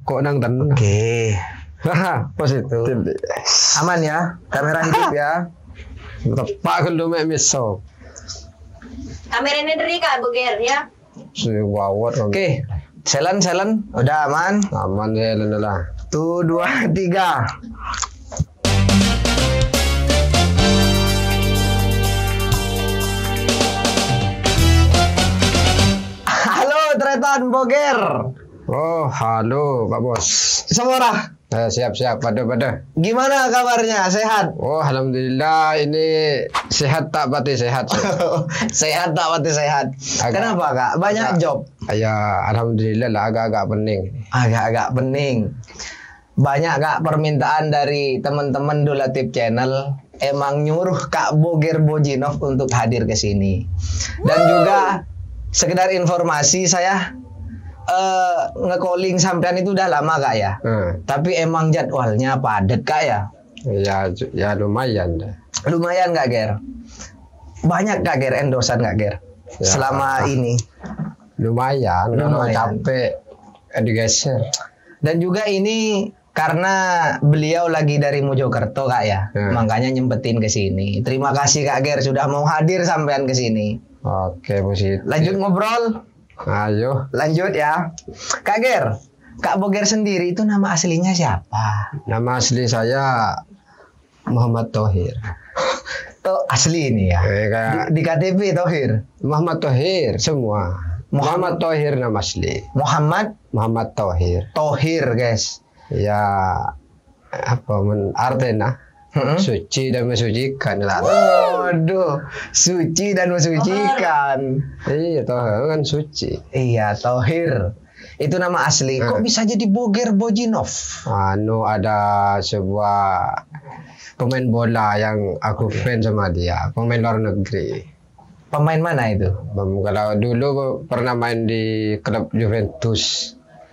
kok nang tenang. Oke. Positif. Aman ya, kamera hidup ya. Tepak kalau mek miso. Kamera ini dari Kak Boger ya. Si wawat. Oke. Selen. Udah aman? Aman ya lah. 1, 2, 3. Halo Tretan Boger. Oh, halo Pak Bos. Semora. Siap, pada. Gimana kabarnya? Sehat? Oh, alhamdulillah ini sehat tak pati sehat. Sehat tak pati sehat. Kenapa Kak? Banyak job. Ya, alhamdulillah lah agak-agak pening. Agak-agak pening. Banyak Kak permintaan dari teman-teman Dulatif Channel emang nyuruh Kak Boger Bojinov untuk hadir ke sini. Dan juga sekedar informasi saya nge-calling sampean itu udah lama Kak ya. Tapi emang jadwalnya padat Kak ya. Ya lumayan. Lumayan Kak Ger. Banyak Kak Ger endorsan Kak Ger. Ya, selama ini. Lumayan. Kalau capek digeser. Dan juga ini karena beliau lagi dari Mojokerto Kak ya. Makanya nyempetin ke sini. Terima kasih Kak Ger sudah mau hadir sampean ke sini. Oke, positif. Lanjut ngobrol. Ayo. Lanjut ya. Kak Ger, Kak Boger sendiri itu nama aslinya siapa? Nama asli saya Muhammad Thohir. Tuh asli ini ya. Kayak Di KTP Thohir. Muhammad Thohir semua. Muhammad Thohir nama asli. Muhammad Thohir. Thohir guys. Ya apa artinya? Suci dan mensucikan lah. Waduh, suci dan mensucikan. Iya, Thohir kan suci. Iya, Thohir. Itu nama asli. Kok bisa jadi Boger Bojinov? Ada sebuah pemain bola yang aku fans sama dia, pemain luar negeri. Pemain mana itu? Kalau dulu pernah main di klub Juventus.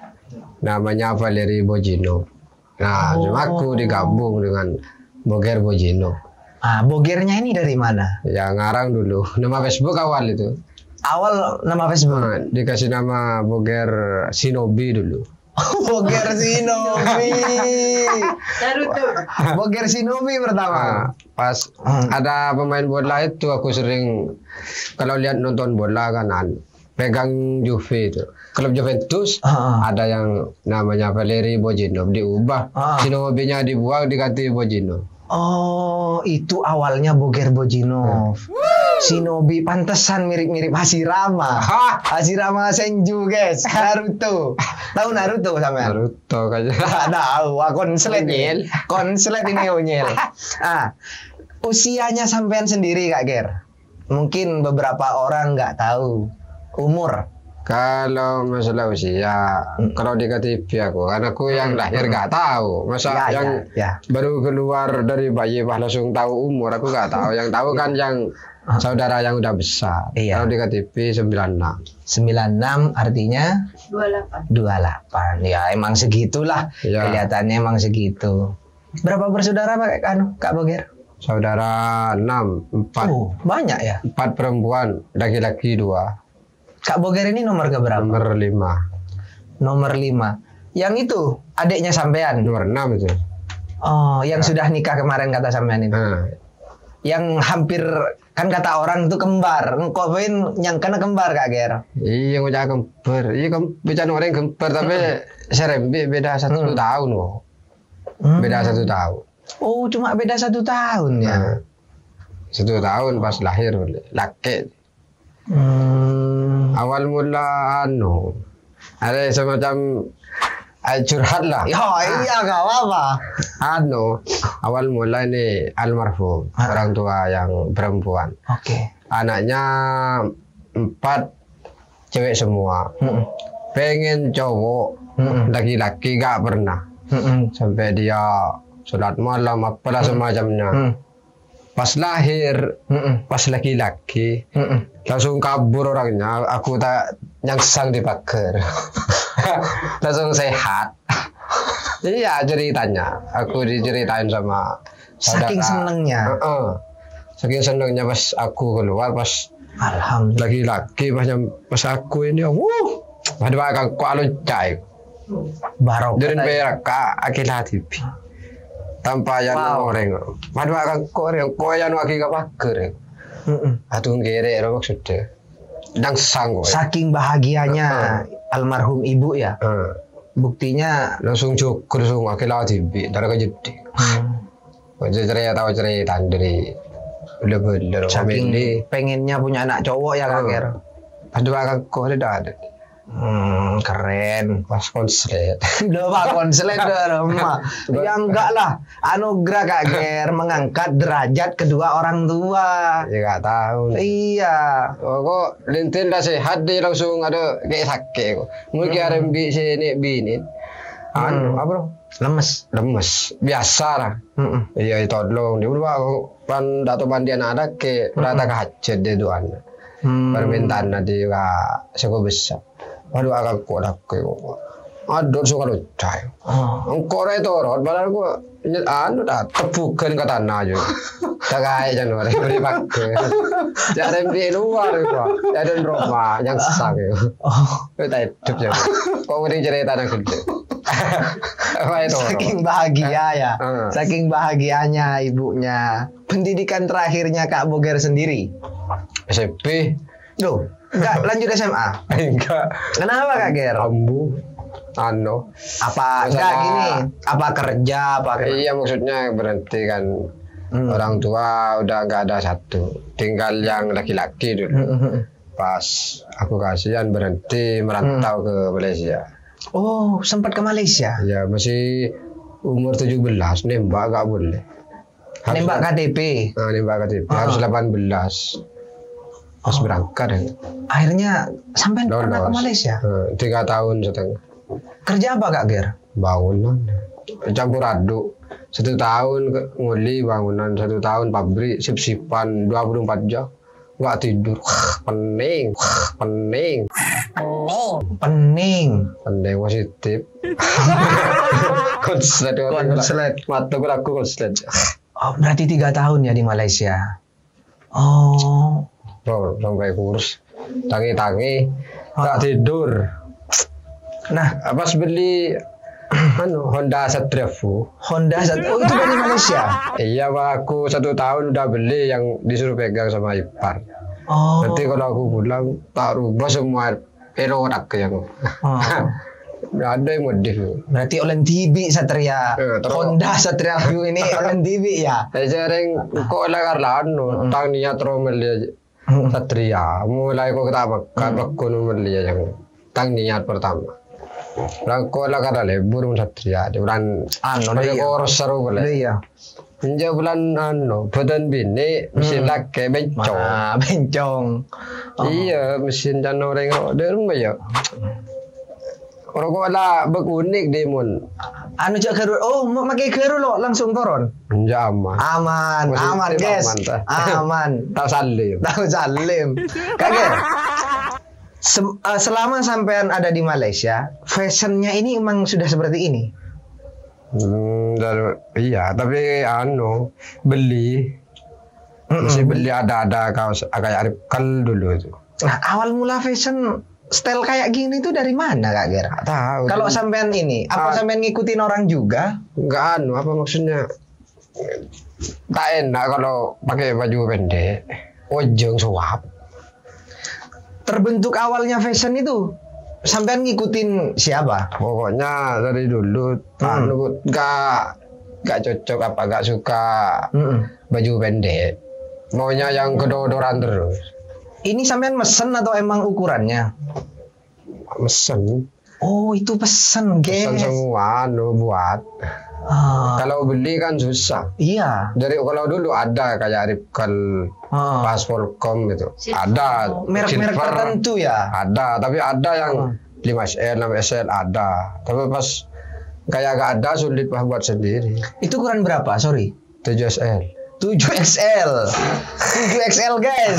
Namanya Valeri Bojinov. Nah, cuma aku digabung dengan Boger Bojinov. Bogernya ini dari mana? Ya ngarang dulu. Nama Facebook awal itu. Awal nama Facebook? Dikasih nama Boger Shinobi dulu. Boger Shinobi. Naruto. Boger Shinobi pertama. Pas ada pemain bola itu aku sering kalau lihat nonton bola kan pegang Juve itu. Klub Juventus ada yang namanya Valeri Bojinov diubah. Shinobi-nya dibuang diganti Bojinov. Oh, itu awalnya Boger Bojinov. Shinobi pantesan mirip-mirip Hashirama. Hashirama Senju, guys. Naruto. Tahu Naruto sampean? Naruto kayaknya. Tahu, konslet ini. Konslet ini unyil. Usianya sampean sendiri Kak Ger. Mungkin beberapa orang nggak tahu umur. Kalau masalah usia, kalau di KTP kan aku yang lahir nggak tahu, masa baru keluar dari bayi langsung tahu umur, aku nggak tahu. Yang tahu kan yang saudara yang udah besar. Kalau di KTP 96. 96 artinya 28. Ya emang segitulah. Kelihatannya emang segitu. Berapa bersaudara Kak Boger? Saudara 6, 4. Banyak ya? 4 perempuan, laki-laki 2. Kak Boger ini nomor keberapa? Nomor 5. Nomor 5. Yang itu adiknya sampean? Nomor 6 itu. Oh, yang sudah nikah kemarin kata sampean itu. Yang hampir kan kata orang itu kembar. Engkau yang kena kembar Kak Ger. Iya, ngocak kembar. Iya, bicara orang kembar tapi serembi beda 1 tahun kok. Beda 1 tahun. Oh, cuma beda 1 tahun ya. 1 tahun pas lahir laki. Awal mula ada semacam curhat lah. Iya gak apa-apa. Awal mula ini almarhum orang tua yang perempuan. Anaknya 4 cewek semua. Pengen cowok laki-laki gak pernah. Sampai dia sholat malam apalah semacamnya. Pas lahir, pas laki-laki, langsung kabur orangnya. Aku tak nyangsang di pagar. Langsung sehat. Iya ceritanya. Aku diceritain sama saudara. Saking senengnya. Saking senengnya pas aku keluar, pas alhamdulillah laki-laki, pas aku ini, ada bakal kualu cai. Barok. Dari berak ka akila tipi. Tanpa yang orang. Madu akan koreng koyan waki ka paker. Atun gere ro maksudnya. Dang sanggo. Saking bahagianya almarhum ibu ya. Buktinya Langsung cukur langsung akila tipi. Dari ka jadi. Cerita dari bener-bener saking pengennya punya anak cowok ya Kak Ger. Aduh kakak kok ada. Keren. Pas konslet. Udah Pak konslet rumah. Ya enggak lah. Anugerah Kak Ger mengangkat derajat kedua orang tua. Ya nggak tahu. Iya. Oh, kok lintin dah sehat dia langsung ada kayak sakit kok. Mungkin ada sini bini. Apa bro? Lemes. Biasa lah. Iya itu tolong. Dia udah pan dato bandian ada ke rata kehajat dia tuan. Permintaan nanti kak seko besar. Waduh agak kuat aku. Aduh suka lucu. Engkau itu orang. Padahal gua dah tepukan ke tanah aja. Tak kaya jangan orang beri pakai. Jangan di luar gua. Ada rumah yang sesak itu. Kita hidup je. Kau mending cerita nak kerja. Saking bahagia ya. Saking bahagianya ibunya. Pendidikan terakhirnya Kak Boger sendiri. SMP. Loh, enggak lanjut SMA? Enggak. Kenapa Kak Ger? Ambu. Apa enggak gini? Apa kerja apa? Iya maksudnya berhenti kan. Orang tua udah nggak ada satu. Tinggal yang laki-laki dulu. Pas aku kasihan berhenti merantau ke Malaysia. Oh, sempat ke Malaysia? Ya masih umur 17 nembak nggak boleh. Nembak KTP. Nembak KTP harus 18. Pas berangkat ya. Akhirnya sampai pernah ke Malaysia? 3 tahun setengah. Kerja apa Kak Ger? Bangunan. Campur aduk. 1 tahun nguli bangunan, 1 tahun pabrik, sip-sipan 24 jam. Nggak tidur. Pening. Positif. Konslet. Mata aku konslet. Oh, berarti 3 tahun ya di Malaysia. Oh. Sampai kurus. Tangi-tangi. Nggak tidur. Nah, pas beli Honda Satria Fu. Oh itu dari Malaysia? Iya Pak, aku 1 tahun udah beli yang disuruh pegang sama ipar. Nanti kalau aku pulang tak rubah semua perorak yang ada yang modif. Berarti Olen TV Satria. Honda Satria Fu ini Olen TV ya? Saya sering kok lah karena tang niat romel Satria. Mulai kok kita makan aku beli yang tang niat pertama. Rangko lah kada lebur Satria di bulan ada koros seru boleh. Iya. Pinjau bulan badan bini mesin laki bencong. Iya mesin dan orang order mah ya. Orang kau lah berunik deh mun. Jak kerut. Oh makai kerut lo langsung turun. Aman guys. Aman. Tahu salim. Kaget. Selama sampean ada di Malaysia, fashionnya ini emang sudah seperti ini? Iya, tapi beli. Masih beli ada kaos kayak Arif Kal dulu itu. Nah, awal mula fashion style kayak gini tuh dari mana Kak Ger? Tahu. Kalau sampean ini, apa sampean ngikutin orang juga? Enggak apa maksudnya? Tak enak kalau pakai baju pendek. Ojong suap. Terbentuk awalnya fashion itu sampean ngikutin siapa? Pokoknya dari dulu gak cocok gak suka baju pendek. Maunya yang kedodoran terus. Ini sampean mesen atau emang ukurannya? Mesen. Oh itu pesen guys. Pesen semua buat. Kalau beli kan susah. Iya. Dari kalau dulu ada kayak Ripkal, Paspolcom gitu. Ada. Merek-merek tertentu ya. Ada, tapi ada yang 5SL, 6SL ada. Tapi pas kayak gak ada sulit buat sendiri. Itu ukuran berapa? Sorry. 7SL. 7XL. 7XL guys.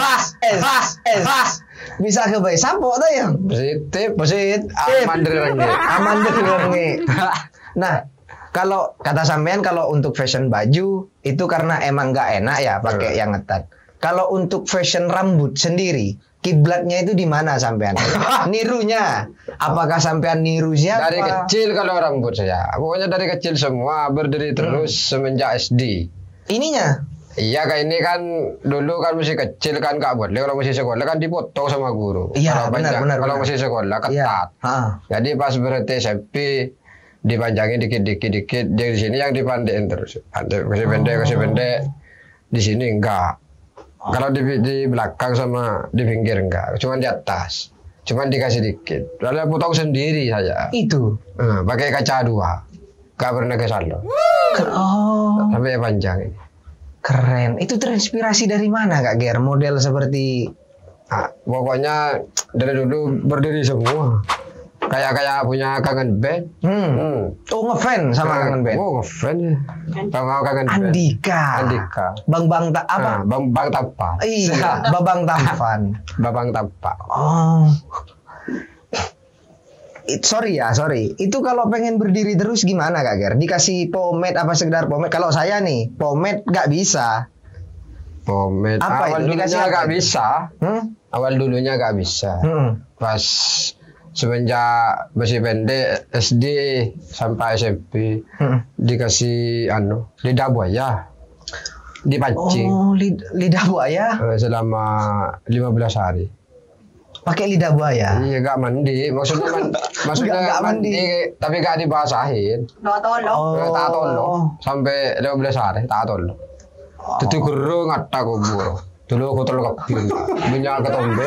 Bisa ke bayi sapo tuh yang. Positif. Aman dari. Nah. Kalau kata sampean kalau untuk fashion baju itu karena emang nggak enak ya pakai yang ngetat. Kalau untuk fashion rambut sendiri kiblatnya itu di mana sampean? Nirunya, apakah sampean niru siapa? Dari kecil kalau rambut saya, pokoknya dari kecil semua berdiri terus semenjak SD. Ininya? Iya, kayak ini kan dulu kan masih kecil kan nggak boleh, kalau masih sekolah kan dipotong sama guru. Iya, benar. Kalau masih sekolah ketat. Iya. Jadi pas berhenti SMP dipanjangin dikit. Di sini yang dipandein terus. Kasih pendek. Di sini enggak. Kalau di belakang sama di pinggir enggak. Cuman di atas. Cuman dikasih dikit. Lalu potong sendiri saja. Itu. Pakai kaca 2. Enggak pernah ke salon. Oh. Sampai panjang ini. Keren. Itu terinspirasi dari mana Kak Ger? Model seperti pokoknya dari dulu berdiri semua. Kayak punya Kangen Band. Oh, ngefans sama Kangen Band. Oh, ngefans ya. Sama Kangen Band. Andika. Bang apa? Bang Tampan. Iya, Babang Tampan. Babang Tampan. Oh. Sorry. Itu kalau pengen berdiri terus gimana Kak Ger? Dikasih pomade apa sekedar pomade? Kalau saya nih, pomade nggak bisa. Pomade. Apa Awal itu? dulunya nggak bisa. Awal dulunya nggak bisa. Pas semenjak masih pendek SD sampai SMP dikasih lidah buaya dipancing. Oh, lidah buaya? Selama 15 hari. Pakai lidah buaya? Iya, gak mandi. Maksudnya Nggak mandi. tapi gak dibasahin. Tak tolong. Sampai 15 hari tak tolong. Itu guru ngata kubur. Dulu aku tolong kapil. Minyak ketombe.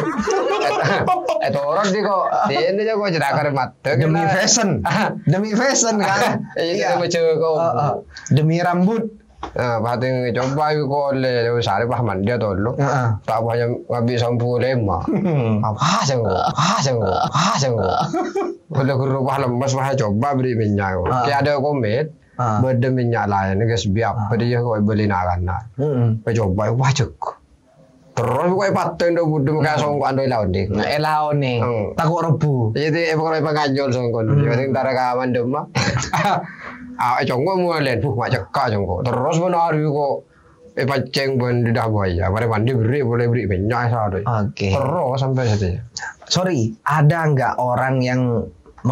Itu orang di kok. Ini aja kok cerita mata. Demi fashion kan? Iya. Demi rambut. Bahating coba ko le sari bah mandi tolong. Tak banyak ngabi sampu lema. Apa sanggo. Kalau guru bah lemas bah coba beri minyak. Kayak ada komet. Beda minyak lain guys biar dia kau beli nakana. Coba wah cek. Terus kau paten do budu kayak songko andoi lawan deh. Lawan nih. Takut rebu. Jadi pokoknya pengajol songko. Jadi ntar kawan demam. Congko mulai buh cekak congko. Terus benar kok paceng lidah buaya. Mari mandi boleh beri minyak satu. Oke. Terus sampai situ. Sorry, ada nggak orang yang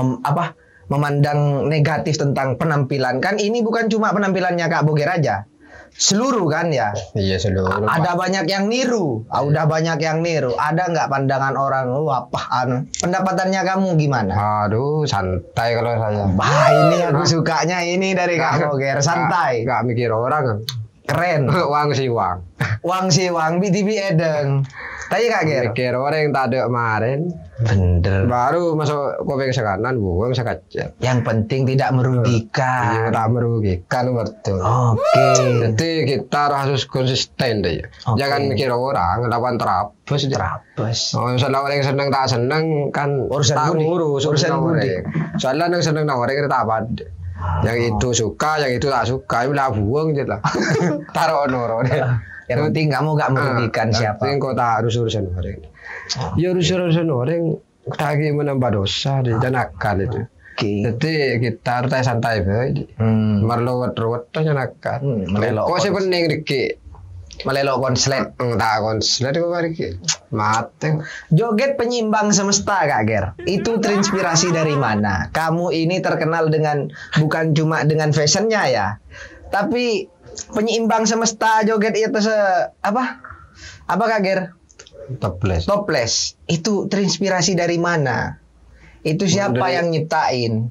memandang negatif tentang penampilan? Kan ini bukan cuma penampilannya Kak Boger aja. Seluruh kan ya? Iya seluruh. Ada banyak yang niru. Udah banyak yang niru. Ada nggak pandangan orang apaan? Pendapatannya kamu gimana? Aduh, santai kalau saya. Bah, ini aku sukanya ini dari Kak Boger. Santai. Gak mikir orang. Keren. Wang si wang. BTV Edeng. Tadi Kak Ger. Mikir orang yang tak ada kemarin. Bener. Baru masuk kopeng sekanan, buang sekacet. Yang penting tidak merugikan. Iya, tak merugikan betul. Oke. Jadi kita harus konsisten deh. Jangan mikir orang, lawan terapus. Misalnya orang yang seneng tak seneng kan urusan budi. Soalnya yang seneng tak orang kita tak apa. Yang itu suka, yang itu tak suka, ini lah buang je lah. Taruh noro deh. Yang penting kamu gak merugikan siapa. Yang penting kau tak harus urusan orang. Ya urusan orang lagi menambah dosa di nakal itu. Jadi kita harus santai baik. Merlewat-lewat aja nakal. Kau sih penting dikit. Melelok konslet. Tak konslet kau dikit. Mati. Joget penyimbang semesta Kak Ger. Itu terinspirasi dari mana? Kamu ini terkenal dengan bukan cuma dengan fashionnya ya, tapi penyeimbang semesta joget itu apa Kak Ger? Toples. Itu terinspirasi dari mana? Itu siapa yang nyiptain?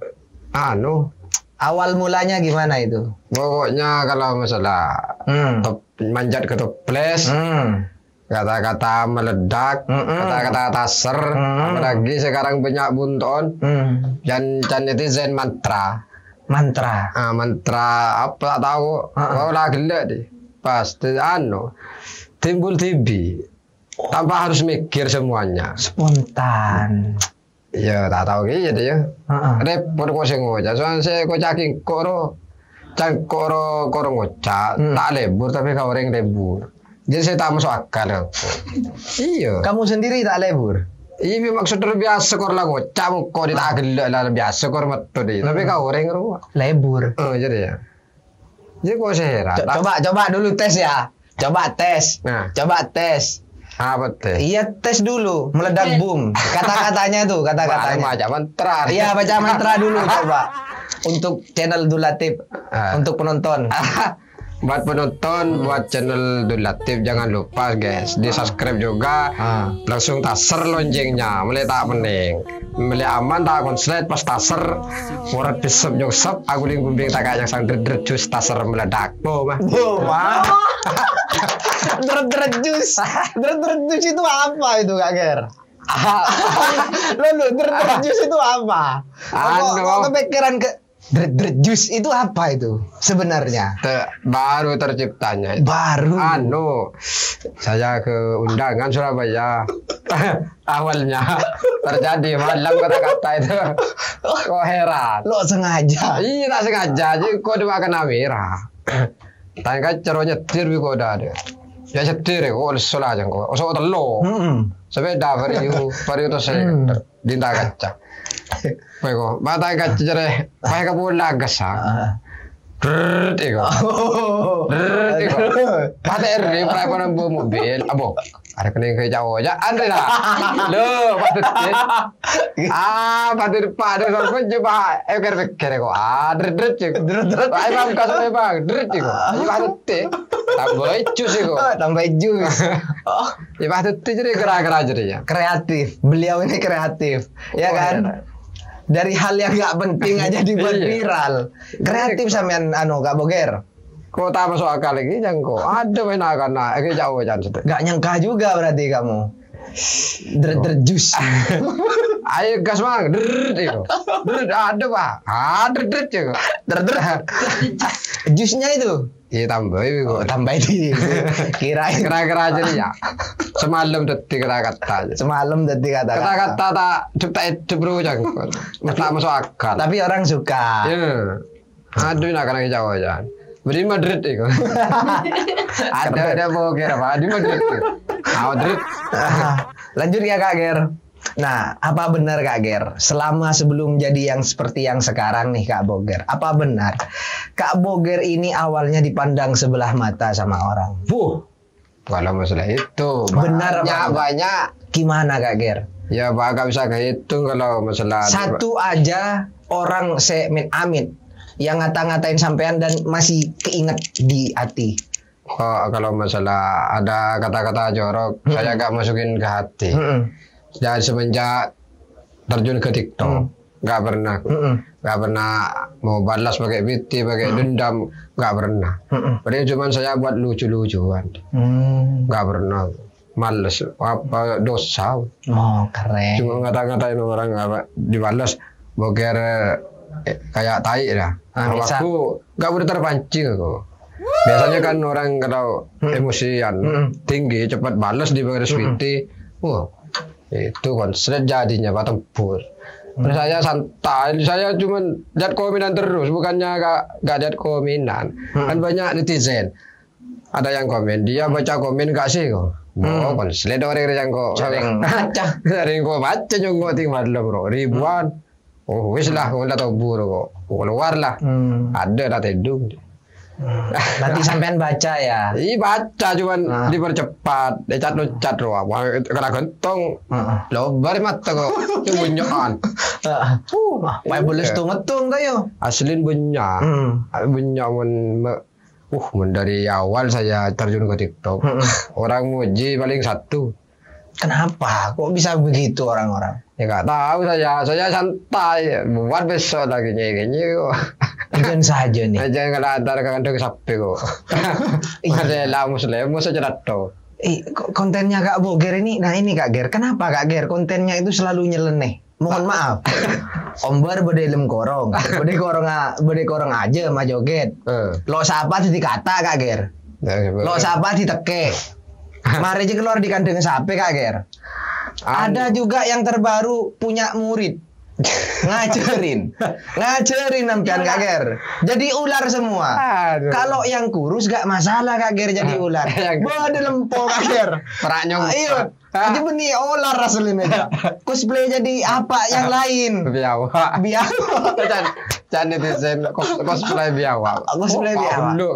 Awal mulanya gimana itu? Pokoknya kalau masalah manjat ke toples, kata-kata meledak, kata-kata taser, apalagi sekarang banyak bunton, dan netizen mantra. Mantra apa tak tahu. Kau lagi lihat deh. Pasti timbul tibi. Tanpa harus mikir semuanya. Spontan. Ya tak tahu gitu ya. Repot kok sing ngocak. Soalnya saya kocakin koro ngocak. Tak lebur tapi kau orang lebur. Jadi saya tak masuk akal. Iya. Kamu sendiri tak lebur? Iya maksudnya biasa kor lah ngocak. Kau di tak gelak lah biasa kor metu deh. Tapi kau orang ruang. Lebur. Jadi ya. Jadi kok saya heran. Coba dulu tes ya. Coba tes. Apa teh? Iya, tes dulu, meledak boom. Kata-katanya tuh, kata-katanya. Baca mantra. Iya, baca mantra dulu coba. Untuk channel Dulatif, untuk penonton. Buat penonton, buat channel Dulatif jangan lupa guys, di subscribe juga, langsung taser loncengnya, mulai tak pening, mulai aman tak konslet pas taser, urat besep nyungsep, aku gumbing tak kayak yang sang dredred jus taser meledak, mah. Dredred jus itu apa itu Kak Ger? Lalu dredred jus itu apa? Kok kepikiran ke dredred jus itu apa itu sebenarnya? Baru terciptanya. Baru. Saya ke undangan Surabaya. Awalnya terjadi malam kata-kata itu. Kok heran? Lo sengaja? Iya tak sengaja. Jadi kok dimakan kamera. Tanya cara nyetir kok udah ada. Ya nyetir kok lesul aja kok. Osok telo. Sepeda vario to saya dinta kaca. Pego, mata kaca jere, pakai kapul lagas ah. Drrrr, ego. Mata eri, pakai kono mobil, abo. Ada kena ke jauh aja, Andre lah. Lo, patut. Patut pada orang coba, pikir kok. Drrrr, drrrr. Ay bang, kasih bang, drrrr, ego. Ay patut. Tambah jus ego. Tambah jus. Ya patut jadi gerak-gerak jadi ya. Kreatif, beliau ini kreatif, ya kan? Dari hal yang nggak penting aja dibuat viral. Kreatif sampean Kak Boger. Kok tak masuk akal lagi jangko. Ada main akan jauh jangan sudah. Nggak nyangka juga berarti kamu. Dredred jus. Ayo gas bang. Dredred ada pak. Dredred juga. Dredred. Jusnya itu. Iya tambah itu. Tambah itu. Kira-kira aja nih ya. Semalam detik kata-kata. Semalam detik kata-kata. Kata-kata tak cipta bro jangko. Tak masuk akal. Tapi orang suka. Iya. Aduh nak kena jauh aja. Beri Madrid itu. Ada Boger apa? Di Madrid. Madrid. Lanjut ya Kak Ger. Nah, apa benar Kak Ger? Selama sebelum jadi yang seperti yang sekarang nih Kak Boger, apa benar Kak Boger ini awalnya dipandang sebelah mata sama orang? Kalau masalah itu benar banyak. Gimana Kak Ger? Ya Pak, gak bisa kehitung kalau masalah satu aja orang amit yang ngata-ngatain sampean dan masih keinget di hati. Kalau masalah ada kata-kata jorok, saya gak masukin ke hati. Dan semenjak terjun ke TikTok, gak pernah mau balas pakai BT, pakai dendam, gak pernah. Padahal cuma saya buat lucu-lucuan, gak pernah. Males, apa dosa? Keren. Cuma ngata-ngatain orang apa dibalas, Boger kayak tai lah. Aku gak boleh terpancing aku. Biasanya kan orang kalau emosian tinggi cepat balas di baris BT, itu konslet jadinya Pak Tempur. Saya santai, saya cuma lihat komenan terus, bukannya gak lihat komenan. Kan banyak netizen, ada yang komen, dia baca komen gak sih kok. Konslet orang yang kok sering kok baca nyonggo tinggal bro ribuan. Wis lah, udah Tempur kok keluar lah. Ada lah tedung. Nanti sampean baca ya? Iya baca, cuman dipercepat, cat roh apa, kena gentong, lobar mata kok, cuma bunyoan. Wah boleh setung-tung tayo. Aslin bunyak, dari awal saya terjun ke TikTok, orang muji paling satu. Kenapa? Kok bisa begitu orang-orang? Ya nggak tahu saya santai, buat besok lagi nyanyi kok. Jangan saja nih. Jangan kalau antar kandung sapi kok. Masih lah muslim, saja datang. Kontennya Kak Boger ini, nah ini Kak Ger, kenapa Kak Ger kontennya itu selalu nyeleneh? Mohon maaf. Omber bede lem korong, bede korong aja mah joget. Lo siapa di kata Kak Ger? Lo siapa di teke? Mari aja keluar di kandang sapi Kak Ger. Ada juga yang terbaru punya murid ngajarin nampian Kak Ger. Jadi ular semua. Kalau yang kurus gak masalah Kak Ger jadi ular. Bade lempo Kak Ger. Peranyong. Iya. Jadi benih ular aslinya. Cosplay jadi apa yang lain? Biawa. Jangan netizen cosplay biawa. Cosplay biawa.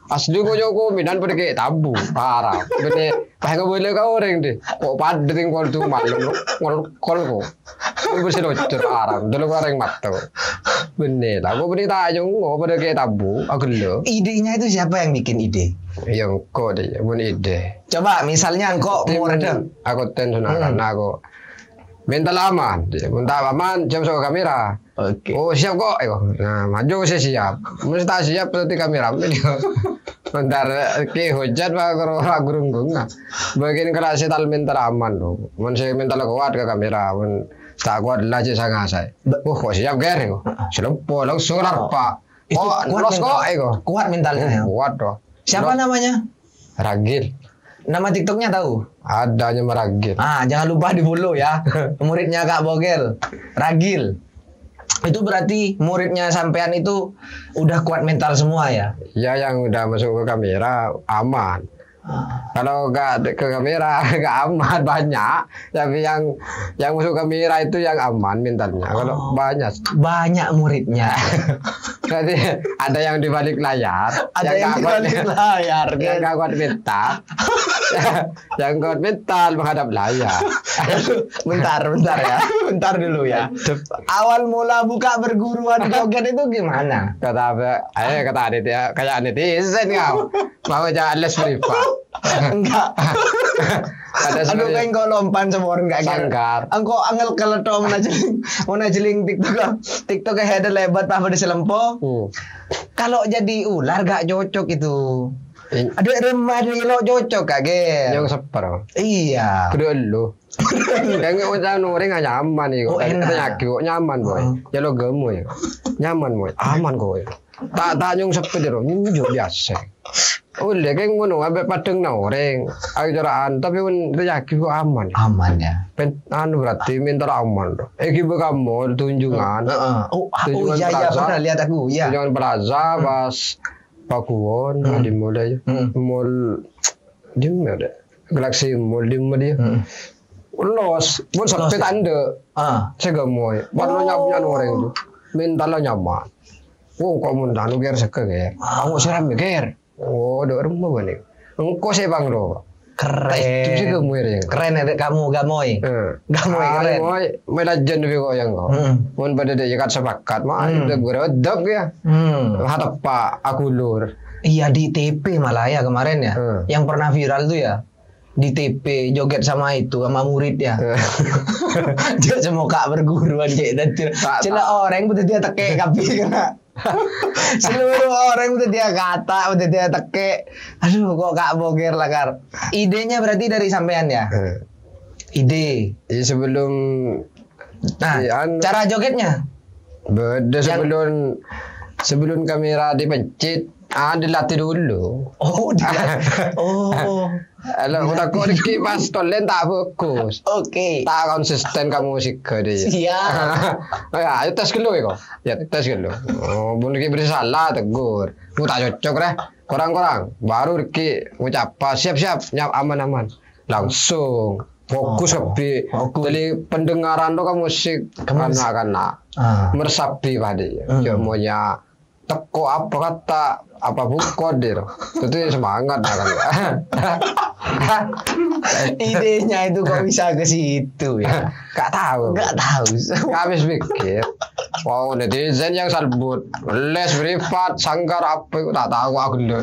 Asli kok Joko minan pergi tabu parah. Bene pengen boleh kau orang deh. Kok padeting kol tuh malu kol kok. Bersih locor parah. Dulu orang mata. Bene lah. Kok beri tajung kok pergi tabu. Aku lo. Idenya itu siapa yang bikin ide? Yang kok deh. Pun ide. Coba misalnya engkau mau redam. Aku tension karena aku minta aman. Minta aman jam soal kamera. Oke. Oh siap kok. Nah maju saya siap. Mesti tak siap berarti kamera. Bentar ke hujan pak ragu runggung. Bagian kelas saya tal mental aman loh. Saya mental kuat ke kamera. Tak kuat lagi sangat saya. Kok siap ger? Selempo langsung pak. Oh los kok? Kuat mentalnya. Kuat doh. Siapa namanya? Ragil. Nama TikToknya tahu? Adanya Ragil. Jangan lupa di follow ya. Muridnya Kak Boger, Ragil. Itu berarti muridnya sampean itu udah kuat mental semua ya? Ya yang udah masuk ke kamera aman. Kalau nggak ke kamera nggak aman banyak. Tapi yang masuk kamera itu yang aman mentalnya. Kalau banyak muridnya. Berarti ada yang di balik layar. Ada yang di balik layar. Yang nggak kuat mental. Yang kuat mental menghadap layar. Bentar ya. Bentar dulu ya. Awal mula buka perguruan joget itu gimana? Kata Adit ya, kayak netizen kau. Mau jangan les privat. Enggak. Aduh pengen kau lompan semua orang gak sangkar. Engkau angel keletong mau najeling TikTok head lebat apa di selempo. Kalau jadi ular gak cocok itu. Aduh remaja lo cocok kage. Yang seper. Iya. Kedua lu. Yang udah nuring gak nyaman nih. Oh enak. Kok nyaman boy. Ya lo gemu ya. Nyaman boy. Aman kok. Tak nyung seper diro. Nyung biasa. Udah kayak ngono ambek padeng noreng. Aku jaraan tapi pun yakin kok aman. Aman ya. Berarti minta aman doh. Iki kamu tunjungan. Oh iya pernah lihat aku ya. Tunjungan plaza pas Pakuwon di mall aja. Mall di mana? Galaxy Mall di mana dia? Los, pun sampai tanda. Saya gak mau. Baru nyapunya orang itu. Minta lo nyaman. Oh kok mau tanu ger seker. Aku siram ger. Oh, ada rumah balik. Engkau saya bang lo. Keren. Itu sih kamu keren ya kamu gamoy. Gamoy keren. Gamoy, melajan lebih kau yang kau. Mun pada dia kat sepakat, mah udah berodok ya. Hadap pak aku lur. Iya di TP malah ya kemarin ya. Yang pernah viral tuh ya. Di TP joget sama murid ya. Dia semua kak berguruan dan celah orang betul dia teke kapi kena. Seluruh orang udah dia kata, udah dia teke. Aduh kok Kak Boger lah Kar. Idenya berarti dari sampean ya? Ide. Sebelum cara jogetnya? Beda sebelum kamera dipencet, dilatih dulu. Oh, Kalau udah kau di pas tolen tak fokus. Oke. Tak konsisten kamu musik ke dia. Siap. Ya, tes dulu ya kok. Ya tes dulu. Oh, boleh beri salah tegur. Mu tak cocok deh. Korang. Baru Riki ngucap siap-siap, nyap aman-aman. Langsung fokus lebih. Jadi pendengaran tuh kan musik karena meresapi pada. Semuanya teko apa kata apa bukodir itu semangat kan. Idenya itu kok bisa ke situ ya? Gak tahu. Habis pikir. Wow, netizen yang salbut les privat sangkar apa itu tak tahu aku dulu.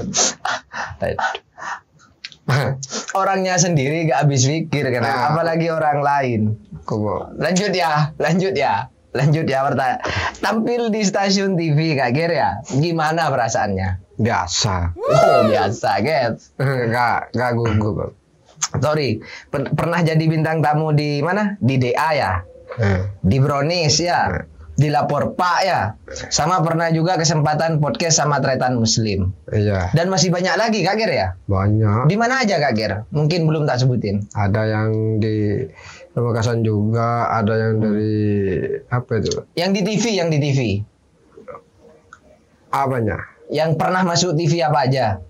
Orangnya sendiri gak habis pikir kan, apalagi orang lain. Lanjut ya. Pertanyaan. Tampil di stasiun TV Kak Ger ya, gimana perasaannya? Biasa. Oh biasa guys. Gak gugup. Sorry, pernah jadi bintang tamu di mana? Di DA ya, di Brownies ya, di Lapor Pak ya, sama pernah juga kesempatan podcast sama Tretan Muslim. Iya. Dan masih banyak lagi Kak Ger ya? Banyak. Di mana aja Kak Ger? Mungkin belum tak sebutin. Ada yang di Pamekasan juga, ada yang dari apa itu? Yang di TV. Apanya? Yang pernah masuk TV apa aja?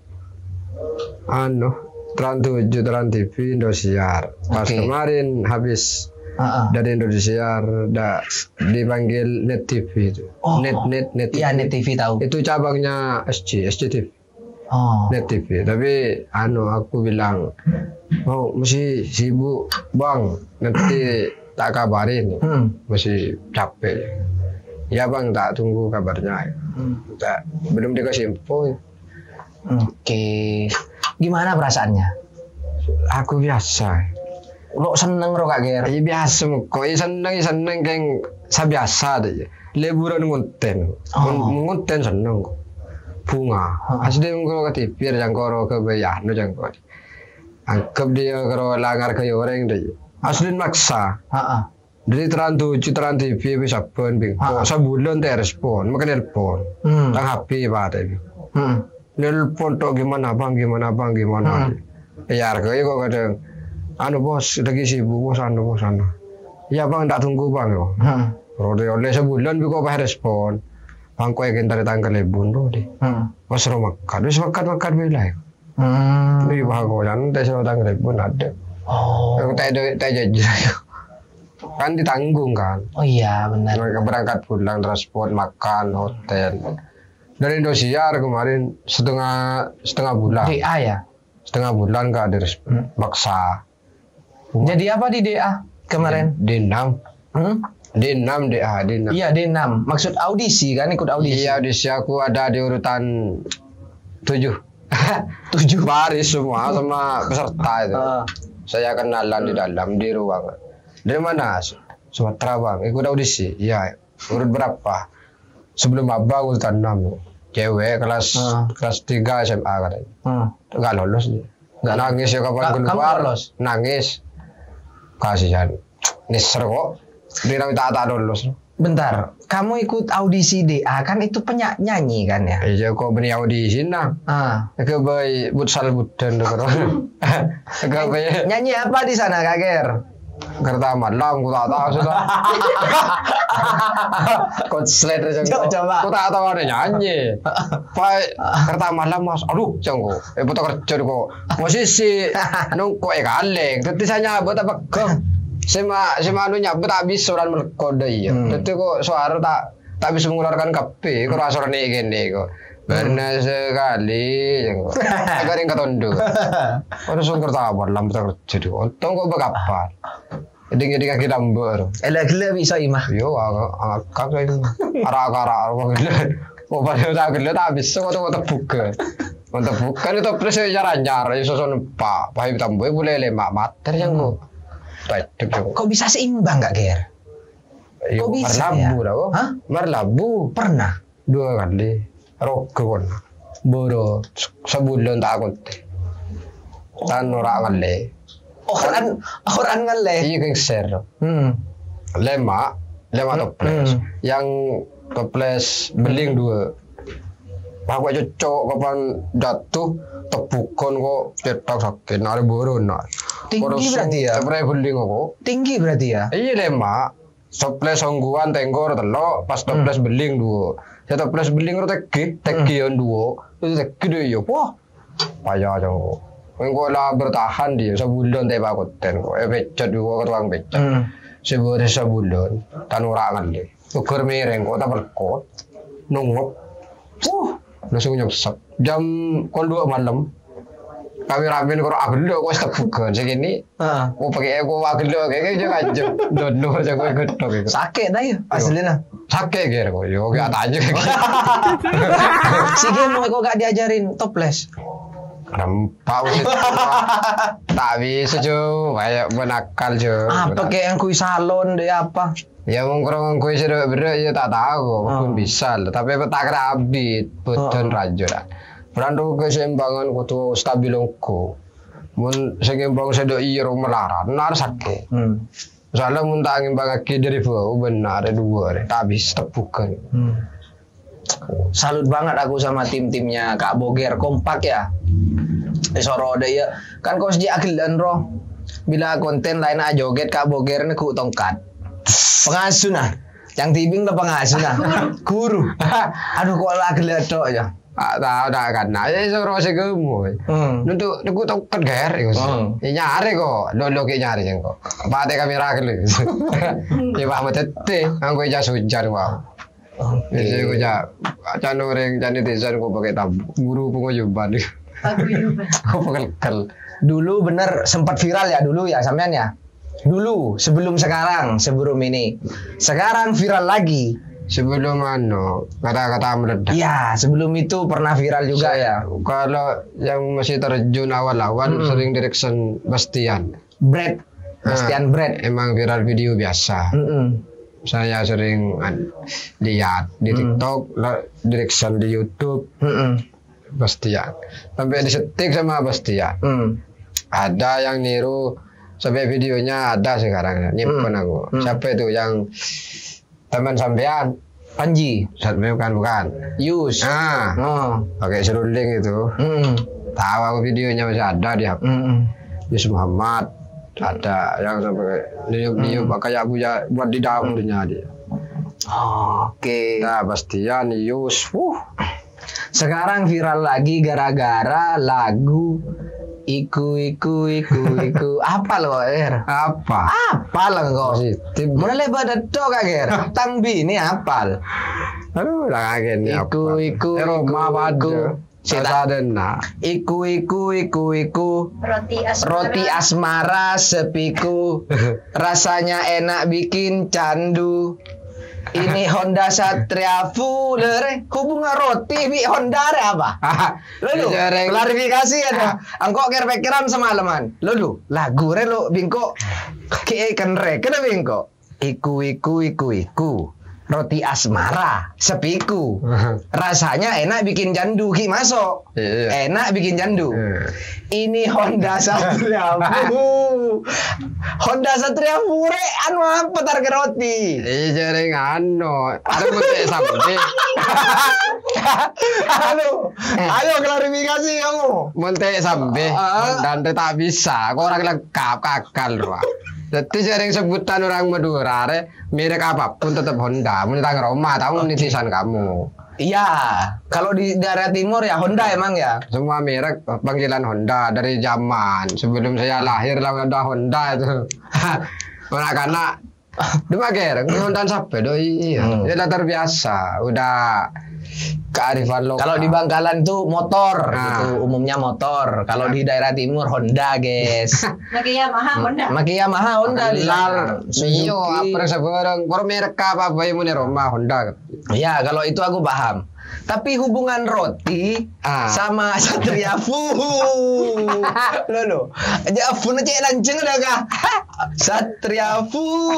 Trans 7, Trans TV, Indosiar. Pas kemarin habis dari Indosiar dipanggil Net TV itu. Net TV. Iya Net TV tahu. Itu cabangnya SCTV. Net TV. Tapi aku bilang, mesti sibuk bang, nanti tak kabarin, masih capek. Ya bang, tak tunggu kabarnya. Belum dikasih info. Oke. Gimana perasaannya? Aku biasa. Lo seneng Kak Ger? Iya biasa kok. Seneng keng biasa deh. Liburan ngonten. Ngonten seneng kok. Bunga. Asli mengko ketipir yang koro ke bayano yang kok. Anggap dia karo langar ke orang deh. Asli maksa. Dari terang TV bisa pun bing. Sebulan tak respon, makan telepon. Tang HP pada itu. Nelpon tok gimana bang. Ya harga kok kadang. Bos lagi sibuk bos bos. Ya bang tak tunggu bang yo. Oleh sebulan bi kok respon. Bang kok ingin dari tanggal lebon do deh. Pas makan, wis makan bila. Ini bahagian dari tanggal lebon ada. Aku tak jajah. Kan ditanggung kan. Oh iya benar. Mereka berangkat pulang transport makan hotel. Dari Indosiar kemarin setengah bulan. DA ya? Setengah bulan gak ada respon. Maksa. Jadi apa di DA kemarin? D6. D6 DA. Iya D6. Maksud audisi kan, ikut audisi? Iya audisi aku ada di urutan 7. 7 baris semua sama peserta itu. Saya kenalan di dalam di ruang. Dari mana? Sumatera bang. Ikut audisi. Iya. Urut berapa? Sebelum abang urutan 6. Cewek kelas 3 SMA katanya. Gak lolos dia. Gak nangis ya kapan keluar. Nangis. Kasihan. Niser kok. Dia minta tak lolos. Bentar, kamu ikut audisi DA kan itu penyanyi kan ya? Iya kok beni audisi nah. Kebaik butsal budan tuh. Nyanyi apa di sana Kak Ger? Kerta malam, aku tak tahu sudah. Konslet coba. Aku tak tahu ada nyanyi. Pak kerta malam mas, aduh canggo. Betul kerja kok. Musisi nungko galeng. Tapi saya buat apa kok? Sema nyabut tak bisa orang melkode ya. Tapi kok suara tak bisa mengeluarkan kape. Kok rasa nih gini kok. Karena sekali, agar yang ketondo. Orang sungguh tahu malam betul kerja. Untung kok berkapal. Jadi kaki dambur. Gila bisa imah. Yo, agak itu. Arah-arah, mau pada tak gila tak bisa kok terbuka. Untuk bukan itu plus nyar itu soson pak. Pahit tambah boleh lemak mater yang kok. Kok bisa seimbang Kak Ger? Kok bisa marlabu ya? Hah? Marlabu. Pernah? 2 kali. Rokon. Boro sebulan tak akut. Tan ora ngale. Orang ngale. Iya gengser. Lema toples. Yang toples beling 2. Aku cocok kapan jatuh tepukan kok cetak sakit nari boro nak. Tinggi berarti ya? Sebenarnya beling kok. Tinggi berarti ya? Iya lema. Toples songguan tenggor telok pas toples beling 2. Saya toples beling ro teki yang 2. Itu teki deh yo. Wah. Payah jangko. Engko lah bertahan dia sebulan teh pakoten kok. Becet juga ke tukang becet. Sebulan tan ora ngale. Ukur mereng kok tak berkot. Nunggup. Langsung nyesek. Jam 2 malam. Kami ramen karo agelo kok tebukan segini. Kok pakai aku agelo kayak aja dono aja kok gedok gitu. Sakit dah ya aslinya. Sakit gitu kok. Yo gak tanya kayak gitu. Sige mau kok gak diajarin toples. Nampak usit. Tak bisa cuy, kayak benakal cuy. Apa kayak yang kui salon deh apa? Ya mengkurang kui sudah bener ya tak tahu, mungkin bisa lah. Tapi tak kerabit, betul rajo lah. Berandu keseimbangan kutu stabilongku. Mun seimbang sedo iro melarat, nar sakit. Soalnya mun tak ngimbang aki dari bawah benar ada 2 tak bisa tepukan. Salut banget aku sama tim-timnya Kak Boger, kompak ya. Soro ada ya. Kan kau sejak akilan roh. Bila konten lain aja joget Kak Boger ini ku tongkat. Pengasuh nah. Yang tibing lah pengasuh nah. Guru. Aduh kok lagi lihat ya. Tak kan. Nah, soro segemu. Untuk aku tongkat ger. Nyari kok. Lo kayak nyari kok. Pate kamera kali. Ya pak tete. Aku jas hujan wow. Biasanya gue can orang can netizen gue pakai guru penguyuban. Gue pekel. Dulu bener sempat viral ya dulu ya sampean ya. Dulu sebelum sekarang sebelum ini. Sekarang viral lagi. Sebelum kata-kata meledak. Iya, sebelum itu pernah viral juga ya. Kalau yang masih terjun awal-awal sering direction Bastian. Bastian Brad. Emang viral video biasa. Saya sering lihat di TikTok, direction di YouTube. Bastian. Sampai disetik sama Bastian. Ada yang niru sampai videonya ada sekarang. Nyimpen aku. Siapa itu yang teman sampean? Panji. Bukan. Yus. Pakai seruling itu. Tahu aku videonya masih ada di HP. Yus Muhammad ada yang sampai niup kayak buat di daunnya dia. Oke. Nah, Bastian, Yus. Sekarang viral lagi gara-gara lagu Iku. Apa lo, Er? Apa lah kok? Mulai pada tok Ger. Tang bini apal. Aduh, lah kaget nih. Iku. Roma pada. Sasadena. Iku. Roti asmara sepiku. Rasanya enak bikin candu. Ini Honda Satria Fuller. Hubungan roti bi Honda apa? Lalu klarifikasi ada. Angkok pikiran semalaman. Lalu lagu re lo bingko ke kan re kena bingko. Iku. Roti asmara sepiku. Rasanya enak bikin jandu ki masuk. Enak bikin jandu. Ini Honda Satria Honda Satria Fure anu apa target roti? Jaring ada putih sampai. Ayo klarifikasi kamu. Monte sampai dan tak bisa. Kau orang lengkap kakal doang. Jadi sering sebutan orang Madura, merek apapun tetap Honda. Menentang Roma, tahu netizen kamu. Iya, kalau di daerah timur ya Honda emang ya. Semua merek panggilan Honda dari zaman sebelum saya lahir lah udah Honda itu. Anak-anak, dipakai Honda sampai doi. Ya udah terbiasa, udah kearifan lokal. Kalau di Bangkalan tuh motor, gitu, umumnya motor. Kalau di daerah timur Honda, guys. Pakai Yamaha Honda. Iyo, apa sekarang? Kalau merek apa yang mau Roma Honda? Ya, kalau itu aku paham. Tapi hubungan roti sama Satria Loh. Aja Fu cek lanceng ada kah? Satria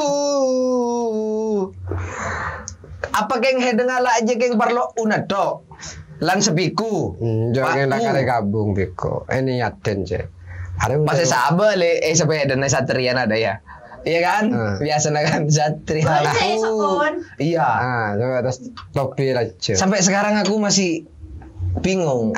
apa geng dengar lah aja geng parlo unato lan sepiku jangan nak kare gabung biko ini yaten je masih sabar le sampai dan Satria ada ya iya kan biasa kan Satria iya coba atas topi aja sampai sekarang aku masih bingung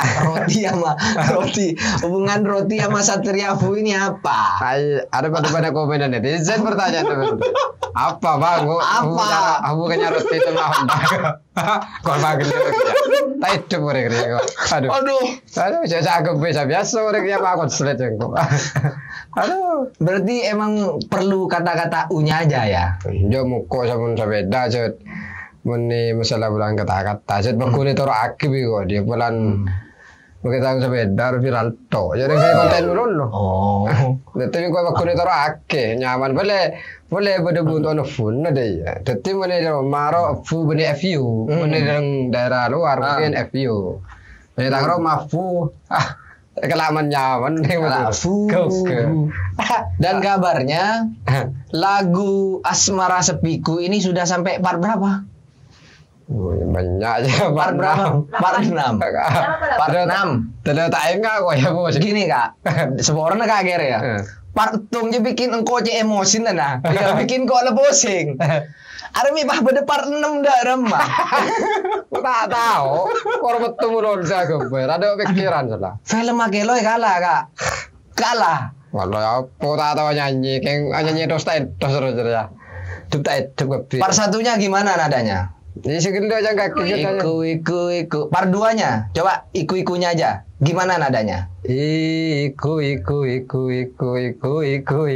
hubungan roti sama Satria Fu ini apa? Ada pada komen netizen pertanyaan teman. Apa bang? Hubungannya roti sama Honda? Kau bagi dia. Tak itu mereka. Aduh, saya agak biasa mereka apa konslet yang kau. Aduh, berarti emang perlu kata-kata unya aja ya? Dia muko sama beda jet. Meni masalah bulan kata-kata set bakune toro akib kok dia bulan begitu sepeda viral to jadi saya konten dulu tapi kok bakune toro akeh nyaman boleh berdebu untuk phone ada ya tapi meni maro fu beni FU meni daerah luar mungkin FU meni tang Roma fu kelaman nyaman fu dan kabarnya lagu Asmara Sepiku ini sudah sampai part berapa? Banyak aja part berapa? Part 6. Part 6. Tidak tak enggak kok ya bos. Gini kak, sebenarnya kak Ger ya. Part tung je bikin engkau je emosi nah. Dia bikin kok le pusing. Ada mi bah pada part 6 dah remah. Tak tahu. Kor betul mulon jago ber. Ada pikiran salah. Film Mageloy kalah kak. Kalah. Walau apa tak tahu nyanyi. Nyanyi terus ya. Part satunya gimana nadanya? Jadi segini aja nggak kejadian. Iku. Part 2-nya, coba iku-ikunya aja. Gimana nadanya? Iku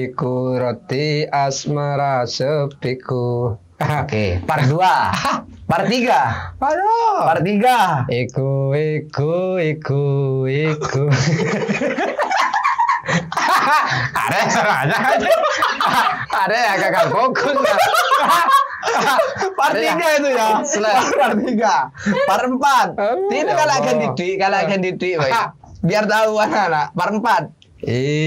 roti asmara sepiku. Oke, part 2. Part 3. Aduh. Part 3. Iku. Ada yang gagal fokus. Part 3 itu ya. Part 3. Part 4. Tidak kalahkan didik, biar tahu anak-anak. Part 4.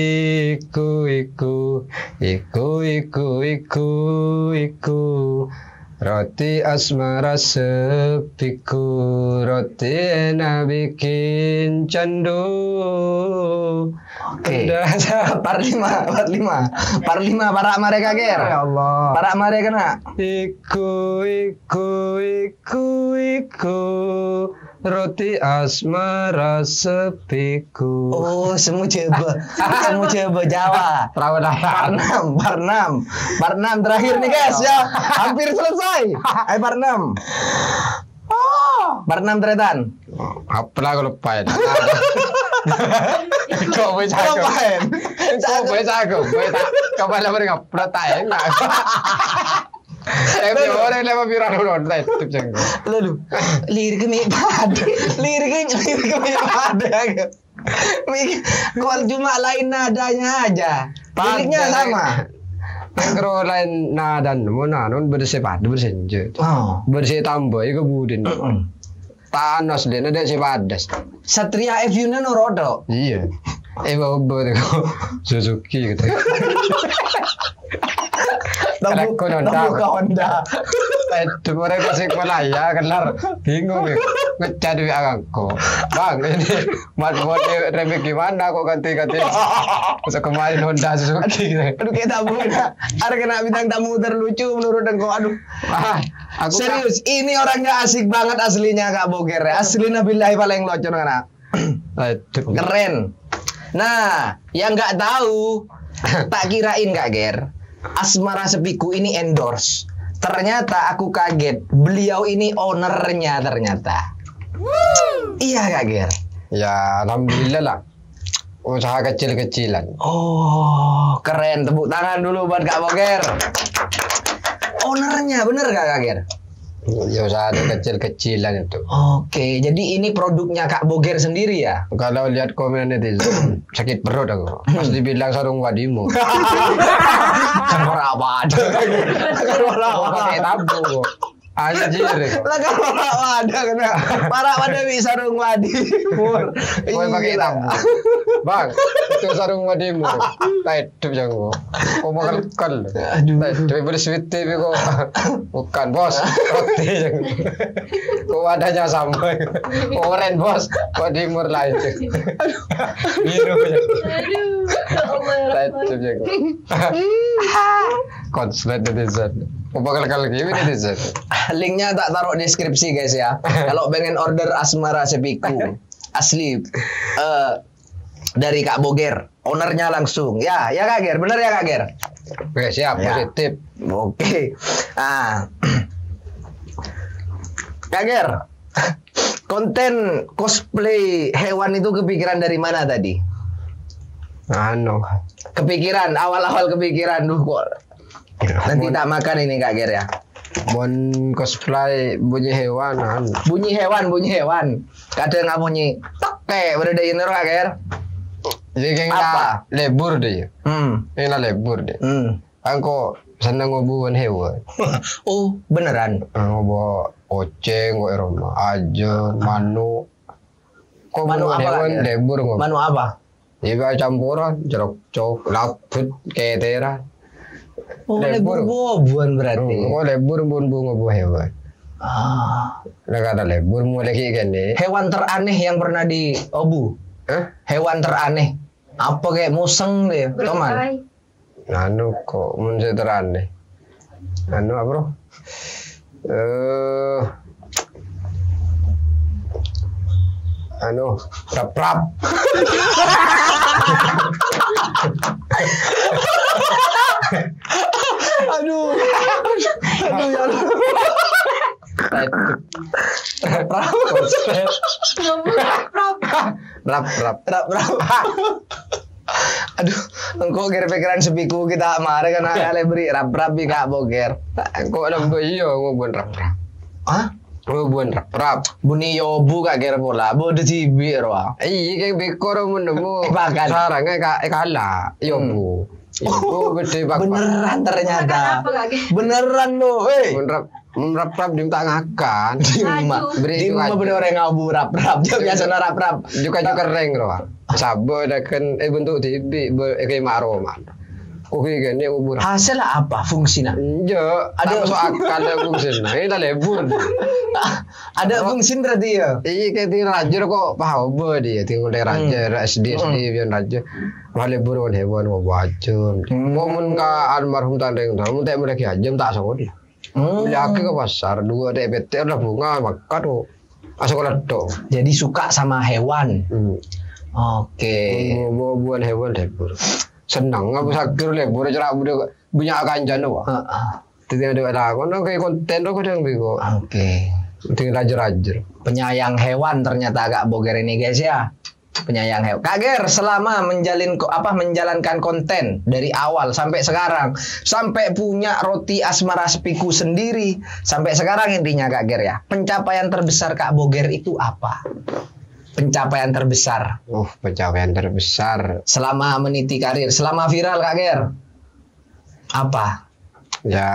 Iku. Roti asmara sepiku, roti enak bikin candu. Oke. Part 5. Para mereka ger. Ya Allah. Para mereka nak. Iku. Roti asmara sepiku. Oh, semua coba Jawa. Perawan Part 6 terakhir nih guys ya. Hampir selesai. Ayo part 6. Part 6 teretan. Apa lah kalau lupa ya? Kok bisa aku? Kok bisa aku? Kau malah mereka pertanyaan nak. Orang lewat viral nonton itu jangan. Lalu liriknya pada. Kalau cuma lain nadanya aja. Liriknya sama. Kalau lain nada non bersih senja. Bersih tambah itu budin. Tanos dia ada si padas. Satria F-Yuna Norodo. Iya. Bawa Suzuki gitu. Nabu ke Honda. Itu mereka sih ya kelar bingung ya. Ngechat di agakku. Bang ini buat remake gimana kok ganti. Masa kemarin Honda Suzuki gitu. Aduh kayak tamu ada kena bintang tamu terlucu menurut engkau. Aduh. Aku serius, ini orangnya asik banget aslinya Kak Boger ya. Asli nabillahi paling lucu anak. Keren. Nah, yang nggak tahu tak kirain Kak Ger. Asmara Sepiku ini endorse. Ternyata aku kaget. Beliau ini ownernya ternyata. Iya Kak Ger. Ya alhamdulillah lah. Usaha kecil-kecilan. Oh keren. Tepuk tangan dulu buat Kak Boger. Ownernya bener Kak Ger? Ya usaha kecil-kecilan itu. Oke, jadi ini produknya Kak Boger sendiri ya? Kalau lihat komen netizen sakit perut aku. Pas dibilang sarung wadimu. Kan apa ada? Kan Pakai tabu. Anjir. Lah kalau ada kena para pada bisa sarung wadimur. Kau pakai tabu. Bang, itu sarung wadimu. Hidup jangan. Kau makan kal. Aduh. Tapi bersweet TV kok. Bukan bos. Roti jangan. Kau adanya sama. Oren bos. Wadimur lain. Biru jangan. Hidup jangan. Konslet netizen. Kau bakal lagi netizen. Linknya tak taruh deskripsi guys ya. Kalau pengen order Asmara Sepiku asli dari Kak Boger, ownernya langsung. Ya Kak Ger, bener ya Kak Ger? Oke siap, ya. Positif. Oke. Kak Ger, konten cosplay hewan itu kepikiran dari mana tadi? Kepikiran, awal-awal kepikiran kok. Nanti tak makan ini Kak Ger ya. Mon cosplay bunyi hewan. Bunyi hewan. Kadang nggak bunyi tok kayak berada ini Kak Ger. Jadi apa? Lebur deh. Ini lebur deh. Aku seneng ngobuan hewan. Oh beneran? Ngobo oceng, ngobo rumah aja, manu. Kok manu apa hewan lebur ngobo? Manu apa? Iba campuran, jeruk cok, laput, keteran. Oh lebur buan berarti. Oh lebur ngobo hewan. Ada lebur mulai kayak gini. Hewan teraneh yang pernah di Obu? Hewan teraneh? Apa kayak museng deh, teman? Kok munse teraneh. Apa bro? Rap. Aduh ya Rap. Aduh, engkau kira pikiran sepiku kita marah karena kalian beri rap Kak Boger. Kok ada iya ngomong rap. Hah? Oh, buan rap. Buni yobu kak kira pola, bodo cibi roa. Kayak bekor menemu. Bahkan. Sarangnya kalah. Yobu. Yobu gede banget. Beneran ternyata. Makan apa, Kak? Beneran lo, Menrap dia tak ngakan. Dimma bener orang ngabu rap. Dia biasa rap. Juga reng roa. Sabo dah kan bentuk tibi kayak maroman. Oke gini ubur. Hasil apa fungsinya? Jo, ada masuk akal ada fungsinya. Ini dah lebur. Ada fungsi berarti ya? Iya kayak tinggal raja kok paham dia tinggal dari raja SD biar raja. Malah lebur hewan mau bacun. Momen ka almarhum tandeng dah. Mun tak mereka jam tak sanggup dia. Beli ke pasar 2 DPT ada bunga makan tuh. Asal ledok. Jadi suka sama hewan. Oke. Mau buat hewan lebur. Senang nggak bisa kira lebur cerak punya kanjan loh. Tidak ada lagu, kayak konten tuh kadang bego. Oke. Tinggal raja. Penyayang hewan ternyata agak boger ini guys ya. Penyayang hewan. Kak Ger, selama menjalankan konten dari awal sampai sekarang, sampai punya roti asmara sepiku sendiri, sampai sekarang intinya Kak Ger ya. Pencapaian terbesar Kak Boger itu apa? Pencapaian terbesar. Pencapaian terbesar. Selama meniti karir, selama viral Kak Ger. Apa? Ya,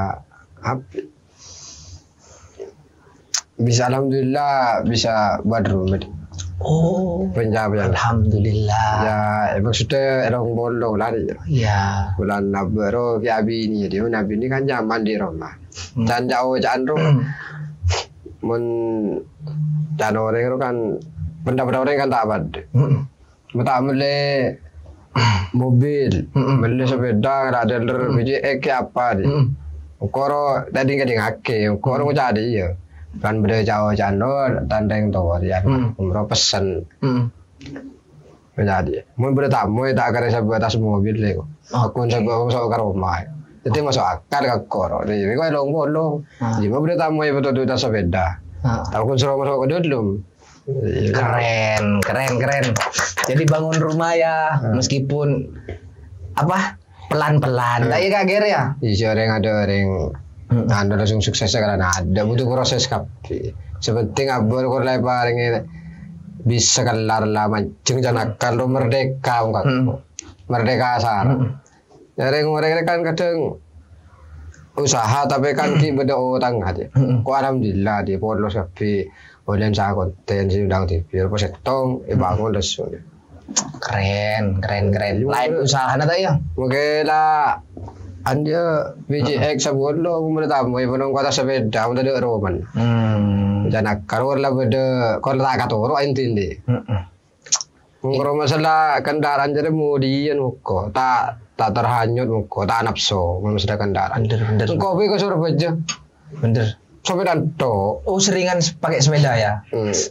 bisa alhamdulillah bisa buat rumah. Oh, pencapaian. Alhamdulillah. Ya, maksudnya orang bolong lah dia. Ya. Bulan Nabero kayak ini dia Nabi ini kan zaman di rumah. Dan jauh jangan mun dan orang itu kan benda-benda orang kan tak ada. Tak beli mobil, beli sepeda, ada BJX apa dia. Koro tadi kan ngake, koro jadi ya. Kan beda jauh jangan tandeng tuh dia. Umroh pesen. Jadi, mun beda tamu tak kira sebuah tas mobil lego. Aku sebuah masuk ke rumah. Jadi masuk akal ke koro. Jadi kau long. Jadi mau beda tamu itu betul tas sepeda. Aku suruh masuk ke dulu. Keren. Jadi bangun rumah ya, meskipun pelan-pelan. Tapi Kak Ger ya. Iya ada orang anda langsung suksesnya karena ada butuh proses kapi. Sepenting abor kau lebar ini bisa kelar lah mancing jangan kalau merdeka merdeka asar. Jadi mereka kan kadang usaha tapi kan ki beda utang aja. Kau alhamdulillah di polos kapi. Boleh saya konten sih udang TV, apa setong, bangun lesu. Keren. Lain usaha nata ya? Mungkin lah, anda BJX sabun lo, kemudian tamu, ibu nong kota sepeda, udah ada roman. Jangan kalau lah beda, kalau tak katoro inti. Kalau masalah kendaraan jadi mudian muko, tak terhanyut muko, tak nafsu, masalah kendaraan. Bener. Kopi kau suruh baca. Bener. Sepeda to. Oh seringan pakai sepeda ya?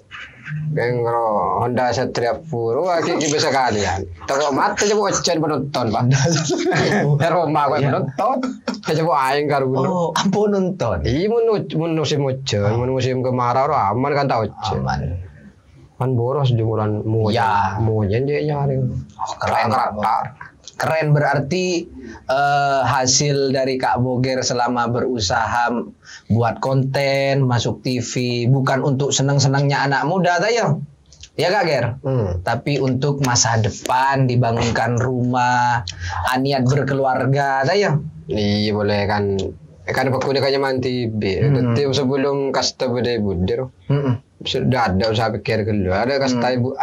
Kalau Honda Satria Puro, kita bisa kalian. Tapi mati coba ocen penonton pak. Rumah gue penonton. Coba aing karu. Oh, ampun nonton. Iya musim ocen, musim kemarau aman kan tak ocen. Aman. Kan boros jemuran muja. Muja dia nyari. Oh keren. Keren berarti hasil dari Kak Boger selama berusaha buat konten, masuk TV bukan untuk senang-senangnya anak muda tayo. Ya Kak Ger. Tapi untuk masa depan dibangunkan rumah, niat berkeluarga tayo. Iya boleh kan. Kan pakunya kanya manti be. Tapi sebelum kasta bude budir. Sudah ada usaha pikir keluar ada kasta ibu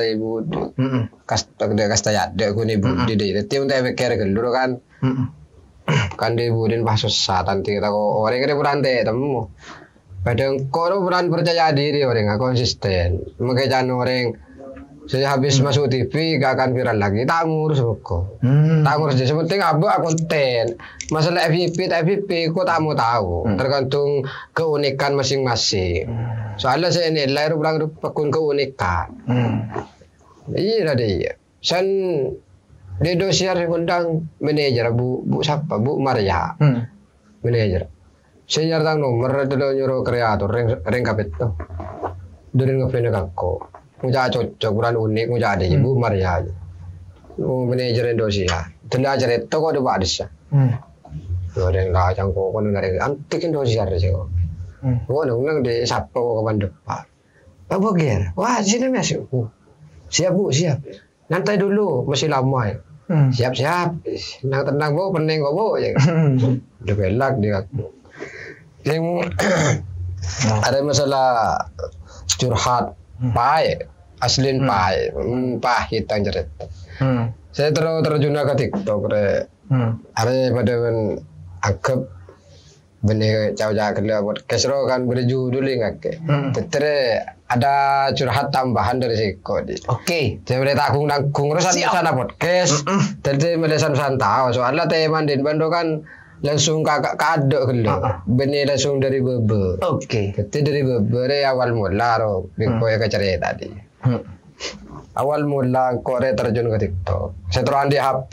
kasta ada aku nih budi deh tapi untuk pikir keluar kan dia budin pas susah nanti kita kok orang ini berante temu kadang kau beran percaya diri orang nggak konsisten makanya orang saya habis masuk TV gak akan viral lagi tak ngurus kok tak ngurus dia sepenting abah konten masalah FYP kok tak mau tahu tergantung keunikan masing-masing soalnya saya ini lahir ulang pakun keunikan iya dia sen di dosiar undang manajer bu siapa Bu Maria manajer saya nyarang nomor dulu nyuruh kreator ring kapit tuh dari ngeflame kakko Muja cocok bulan unik muja ada Bu Maria. Manajer Indonesia. Tenda ajar itu kok ada badis ya. Ada yang lah cangkok kon dari antik Indonesia ada sih. Gua nung di sapo ke depan. Pak Boger, wah sini masuk. Siap Bu, siap. Nanti dulu, masih lama ya. Siap-siap. Nang tenang Bu, pening kok Bu. Ya. Udah belak dia. Yang ada masalah curhat, pahit, aslin pahit, pahit yang cerita. Saya terjun ke TikTok, ada pada anggap benih jauh-jauh kerja buat kesro kan berjudul nggak ke. Tetere ada curhat tambahan dari Siko. Oke. Saya boleh tanggung urusan sana podcast. Jadi melesan tahu soalnya teman di Bandung kan langsung kakak kado kerja. Benih langsung dari bebe. Oke. Jadi dari bebe awal mula ro Biko ya cerita tadi. Awal mula kore terjun ke TikTok. Saya terus di HP.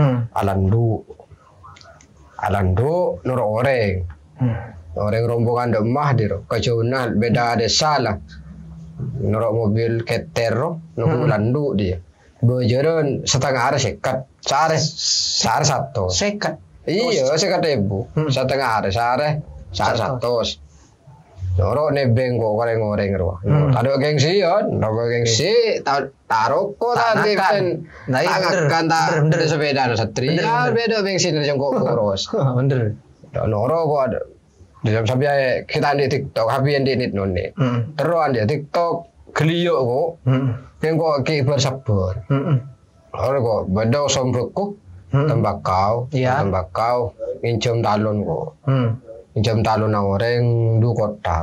Alandu nur orang. Orang rombongan demah di kejauhan beda desa lah. Nur mobil ketero nur landu dia. Bojoran setengah hari sekat. Sare satu. Sekat. Iya sekat ibu. Setengah hari sare satu. Noro nebeng kok goreng-goreng ro. Ada gengsi yon, gengsi taruh kok tadi kan. Tangakan tak sepeda satria beda bensin yang kok boros. Bener. Noro kok ada. Sampai kita di TikTok, habis di nit noni. Terus di TikTok kelio kok. Yang kok kiper sabar. Orang kok beda sombrekku tembakau, incum talon kok. Jam talon na orang du kotak.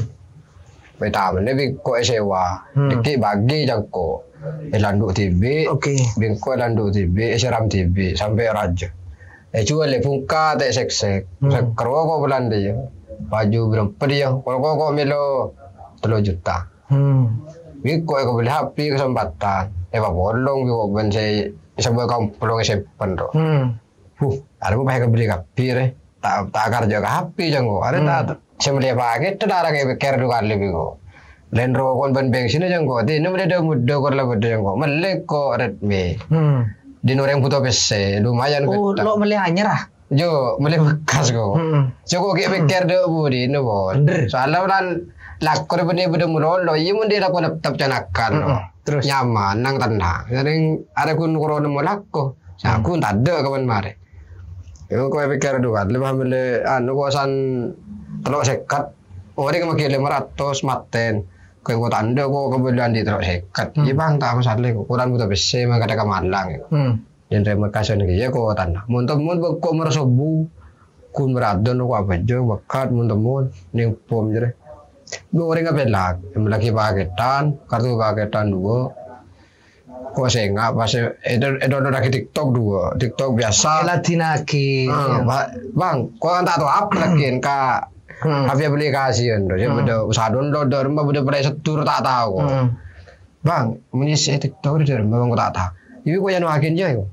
Beta mana ko sewa. Dikit bagi jangko. Landu TV. Bingko landu TV. Seram TV sampai raja. Jual le pungka tak sek. Kerwa ko bulan dia. Baju berapa dia? Kalau ko melo 3 juta. Bingko ko beli HP kesempatan. Pak bolong bingko ben saya sebuah kampung sepen ro. Ada mau pakai beli kapir tak kerja ke HP janggo ada tak semua pakai itu darah kayak ker dua kali bigo lenro kon ban bensin janggo di ini ada muda kor lah beda janggo meleko redmi di noreng puto pc lumayan kita lo meli anyar jo meli bekas go joko kayak ker dua budi ini bon soalnya kan lakor benda mulol lo iya mun dia lakon tetap canakan terus nyaman nang tenang jadi ada kun corona mulako aku tak ada kawan mare. Yo ko pikir dua lebih ambil kosan telok sekat orang makin 500 maten kau tanda ko kebetulan di telok sekat bang tak masalah ko kurang butuh besi maka ada kemalang dan terima kasih nih ya ko tanda muntah ko meresobu kun beradon ko apa jo bakat muntah ning pom jere dua orang ngapelak lagi paketan kartu paketan 2 kok saya nggak pas itu lagi TikTok biasa latinaki bang kok kan tak tahu apa lagi kak tapi aplikasi kan dia beda usaha download rumah beda play setur tak tahu bang mengisi TikTok itu memang tak tahu ini kok yang wakin aja yo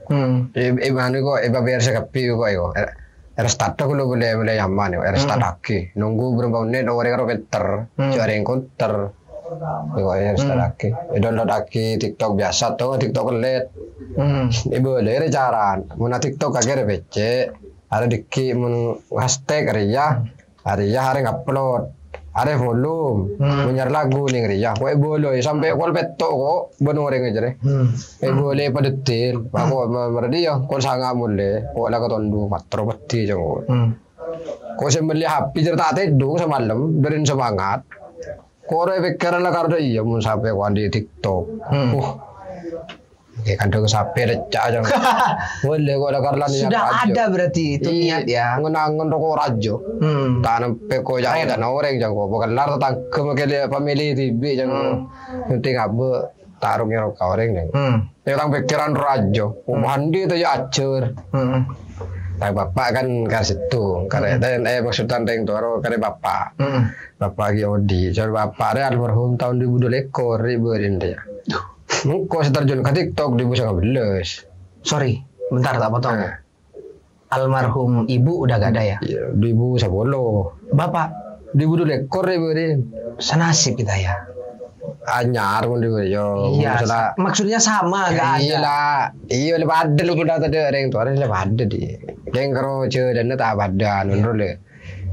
ibu kok ibu biar sekapi kok yo restart aku lo boleh nyaman yo restart lagi nunggu berapa menit orang karo pinter cari counter kok ya lagi download lagi TikTok biasa tuh TikTok kelet ibu boleh cara mau TikTok akhirnya becek ada diki mun hashtag Ria hari upload ada volume punya lagu nih Ria kok boleh sampai kol petok kok benoreng aja deh boleh pada detail aku berarti ya kol sangat boleh kok lagu tondu matro peti jangan kok sembeli HP cerita tidur semalam berin semangat kore pikiran lah karena iya mun sampai di TikTok. Kayak kan dong sampai recak aja. Boleh kok ada karena niat sudah ada berarti itu niat ya. Ngenangan rokok rajo. Tanam peko jangan dan orang jangan bukan lar tentang kemakaian family TV jangan. Nanti ngabe taruhnya rokok orang nih. Orang pikiran rajo. Mandi itu ya acur. Nah, bapak kan kasih itu, karena maksudnya yang tuaro karena bapak lagi Odi, jadi bapak ada almarhum tahun 2002 ribuin dia. Kok terjun ke TikTok 2019. Sorry, bentar tak potong. Almarhum ibu udah gak ada ya? 2010. Bapak 2002 ribuin. Senasib kita ya. Anyar pun juga yo. Iya, maksudnya sama gak ada. Iya lebih ada lu udah tadi orang tua lebih ada di. Yang karo dan tak ada nurul le.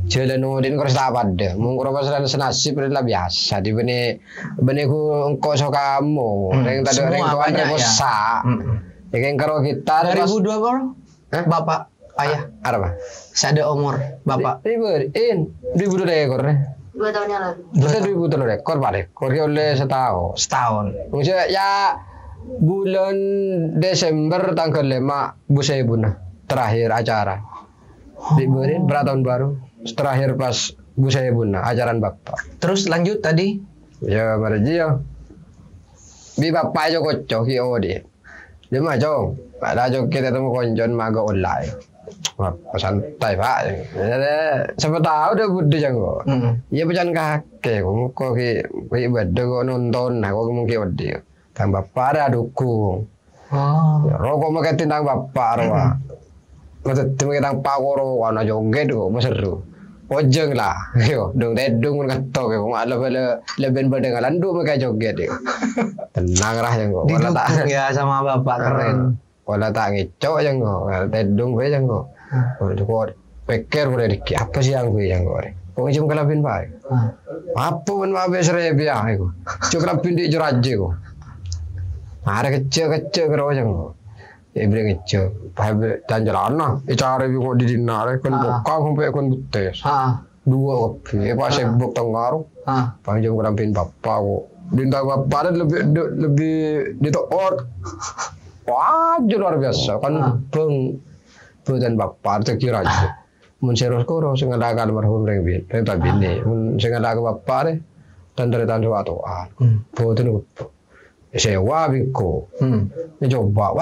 Jalan nudin kau tak pada. Mungkin kau pasal senasib adalah biasa. Di bene ku engkau so kamu. Yang tadi orang tua terbosak. Yang kalau kita 2002 bro. Bapak ayah. Ada apa? Saya ada umur bapak. 2002 ekor. 2 tahun yang lalu. Kita 2003 ekor pak deh. Kau oleh setahun. Maksudnya ya bulan Desember tanggal 5 busai buna terakhir acara. Diberi berapa tahun baru? Terakhir pas busai buna ajaran bapak. Terus lanjut tadi? Ya marji ya. Bi bapak aja kocok ki odi. Dia mah jong. Ada jong kita temu konjon maga online. Wah, santai pak. Siapa tahu dia budi janggo. Iya pecan kakek. Kok ki beda kok nonton. Nah kok mungkin odi. Tang bapak ada dukung. Ya, rokok makai tindang bapak rawa. Maksud timu kita pakoro wana joget kok seru. Ojeng lah, yo, dong dedung kan ketok yo, malah lebih berdengar landu mereka joget yo. Tenang lah yang kok. Didukung ya sama bapak keren. Wala tak ngecok yang kok, dedung gue yang kok. Kok pikir boleh dikit apa sih yang gue yang kok. Kok cuma kelabin pak. Apa pun mabes rebiah aku. Cuma kelabin di juraje kok. Ada kecil kerja yang kok. Ibu ngecek, dan jalan cara ibu di dinar kan buka sampai kan butes. 2 kopi, pas sibuk tenggaru. Panjang kerampin bapak kok. Dinta bapak ada lebih ditoor. Wah, luar biasa kan dan bapak terkira aja. Mun serus koro sing ngadakan marhum ring bini. Mun sing ngadakan bapak deh dan dari tandu atuan. Boten utuh. Sewa biko, coba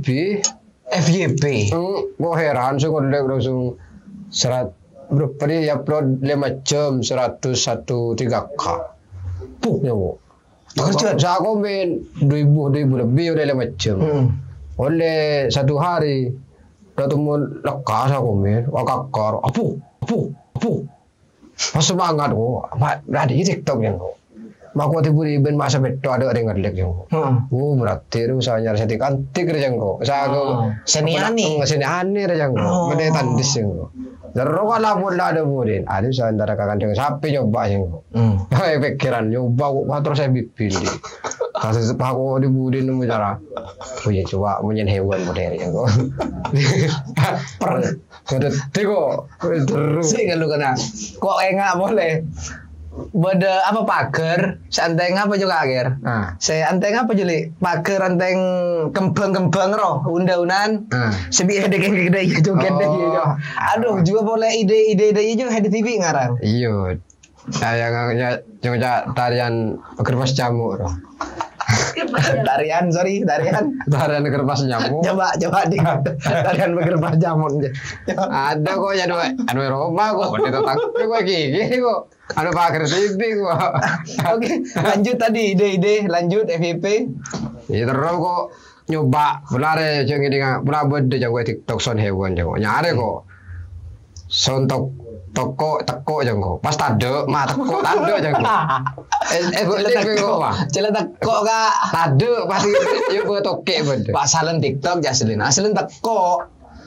FYP, gue heran sih kalau dia langsung berapa dia upload 5 jam 101 3K, nyawa. Kerja, saya komen 2000 lebih udah 5 jam, oleh 1 hari, udah temu lekas saya komen, wakakar, apu, pas semangat kok, ada di TikTok yang kok. Maku tipu di ben masa beto ada yang ngelek yang kok. Berarti itu saya nyari seti kantik yang kok. Saya kok seniani yang kok. Beda tandis yang kok. Terus kalau pun ada budin, ada saya antara kakak dengan sapi nyoba yang kok. Pikiran nyoba kok terus saya bipin. Kasih sepaku di budin nemu cara. Punya coba punya hewan modern yang kok. Udah tego terus. Sih kalau kena. Kok enggak boleh. Beda apa pagar, seanteng apa juga akhir. Saya anteng apa jeli? Pagar anteng kembang roh, unda-undan. Sebi ada kayak gede ya joget deh ya. Aduh, juga boleh ide juga ada TV ngarang. Iya. Saya nggak tarian kertas jamur. Tarian kertas nyamuk. Coba di tarian kertas jamur. Ada kok ya anu Eropa kok, ada tapi kok gini kok. Ada pakai TV kok. Oke, lanjut tadi ide lanjut FYP. Ya terus kok nyoba belare jeung ini belabed jeung TikTok son hewan jeung nyare kok. Sontok toko jeung kok. Pas tade mah teko tade jeung kok. Cela teko ka tade pasti yo go toke bede. Pak salen TikTok jaslin aslen teko.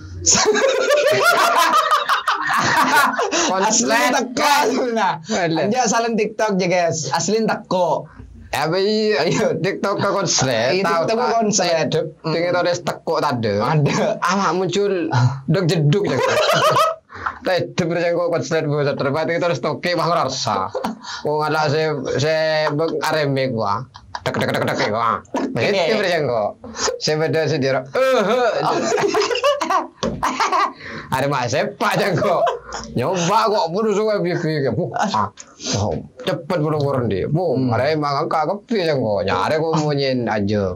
Asli teko nah. Anja salen TikTok ya guys. Asli teko. Ayo TikTok ke konslet. TikTok ke konslet. Tinggal ada teko tade. Ada. Muncul deg jeduk ya. Tapi berjang kok konslet bisa terbaik itu harus toke bah rasa. Kok ngalah saya areme gua. Dek gua. Itu berjang kok. Saya beda sendiri. Ada masih pak jangko nyoba kok perlu suka bibi cepet belum dia ada emang kakak jangko nyari kok munyin aja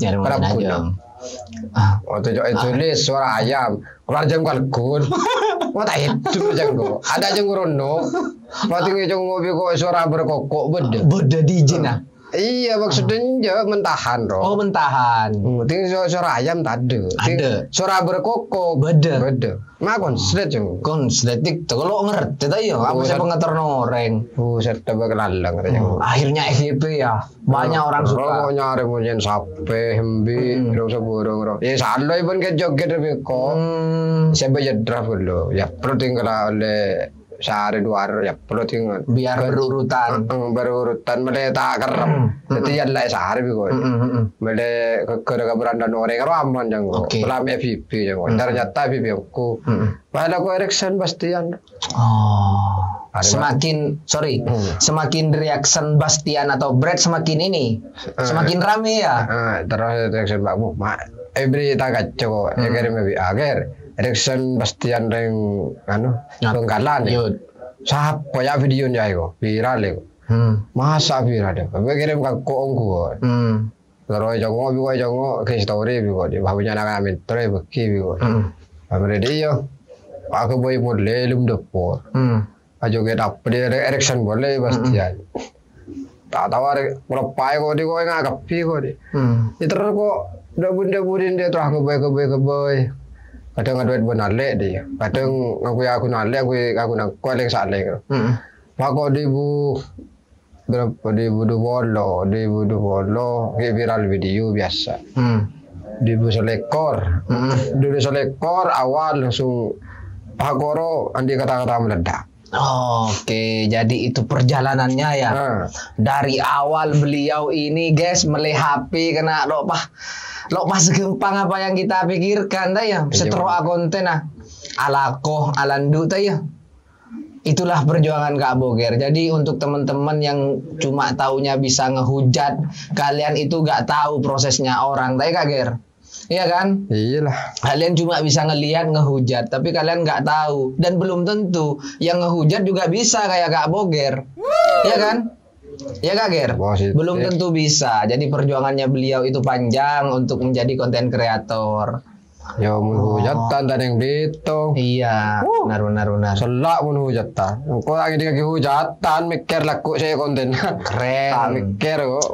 waktu itu tulis suara ayam keluar jam kalkun mau tak itu jangko ada jangko rono waktu itu ngopi kok suara berkokok beda di jina. Iya maksudnya mentahan roh. Oh mentahan. Tinggal suara ayam tade. Ada. Suara berkoko. Beda. Mah konslet jeng. Konslet TikTok. Kalau ngerti tak ya. Apa saya pengatur noreng. Saya tebak lalang. Akhirnya FYP ya. Banyak orang suka. Roh nyari munyin sape, hembi, rosa burung roh. Ya salah pun ke joget lebih kok. Saya bayar draft dulu. Ya perlu tinggal oleh sehari 2 hari ya perlu tinggal biar berurutan. Berurutan mele tak kerem. Jadi ya lah sehari bi kok. Mele ke beranda orang raman jangan. Pelam FVP jangan. Ternyata FVP aku. Pada aku Erikson Bastian. Oh. Semakin reaction Bastian atau Brad semakin ini, semakin rame ya. Terus reaction bakmu, every tak kacau, agar lebih agar reaction Bastian yang penggalan. Siapa ya videonya itu viral itu, masa viral itu, kirim ke kongku. Terus jangan ke story juga, di bawahnya nak ambil terus beki juga. Ambil dia, aku boleh model dapur. Ajo kita dapat Erikson boleh Bastian. Tak tahu berapa kok di kau yang kapi kok di. Itu kok dabun-dabunin dia terus aku boy. Kadang ada duit benar le dia. Kadang aku nale aku nak kualek sale. Maka di berapa di bolo kayak viral video biasa. Di selekor. Dulu selekor awal langsung Pakoro andi kata-kata meledak. Oke, jadi itu perjalanannya ya. Dari awal beliau ini guys melehapi kena lokpah segempang apa yang kita pikirkan dah ya. Setelah konten alako alandu dah ya. Itulah perjuangan Kak Boger. Jadi untuk teman-teman yang cuma taunya bisa ngehujat, kalian itu gak tahu prosesnya orang, dah Kak Ger. Iya kan? Iyalah. Kalian cuma bisa ngelihat ngehujat, tapi kalian nggak tahu dan belum tentu yang ngehujat juga bisa kayak Kak Boger. Iya kan? Ya Kak Ger? Belum tentu bisa. Jadi perjuangannya beliau itu panjang untuk menjadi konten kreator. Ya menghujatan dan yang itu. Iya, benar. Selak menghujatan. Kau lagi hujatan mikir laku saya konten. Keren. Tak mikir kok.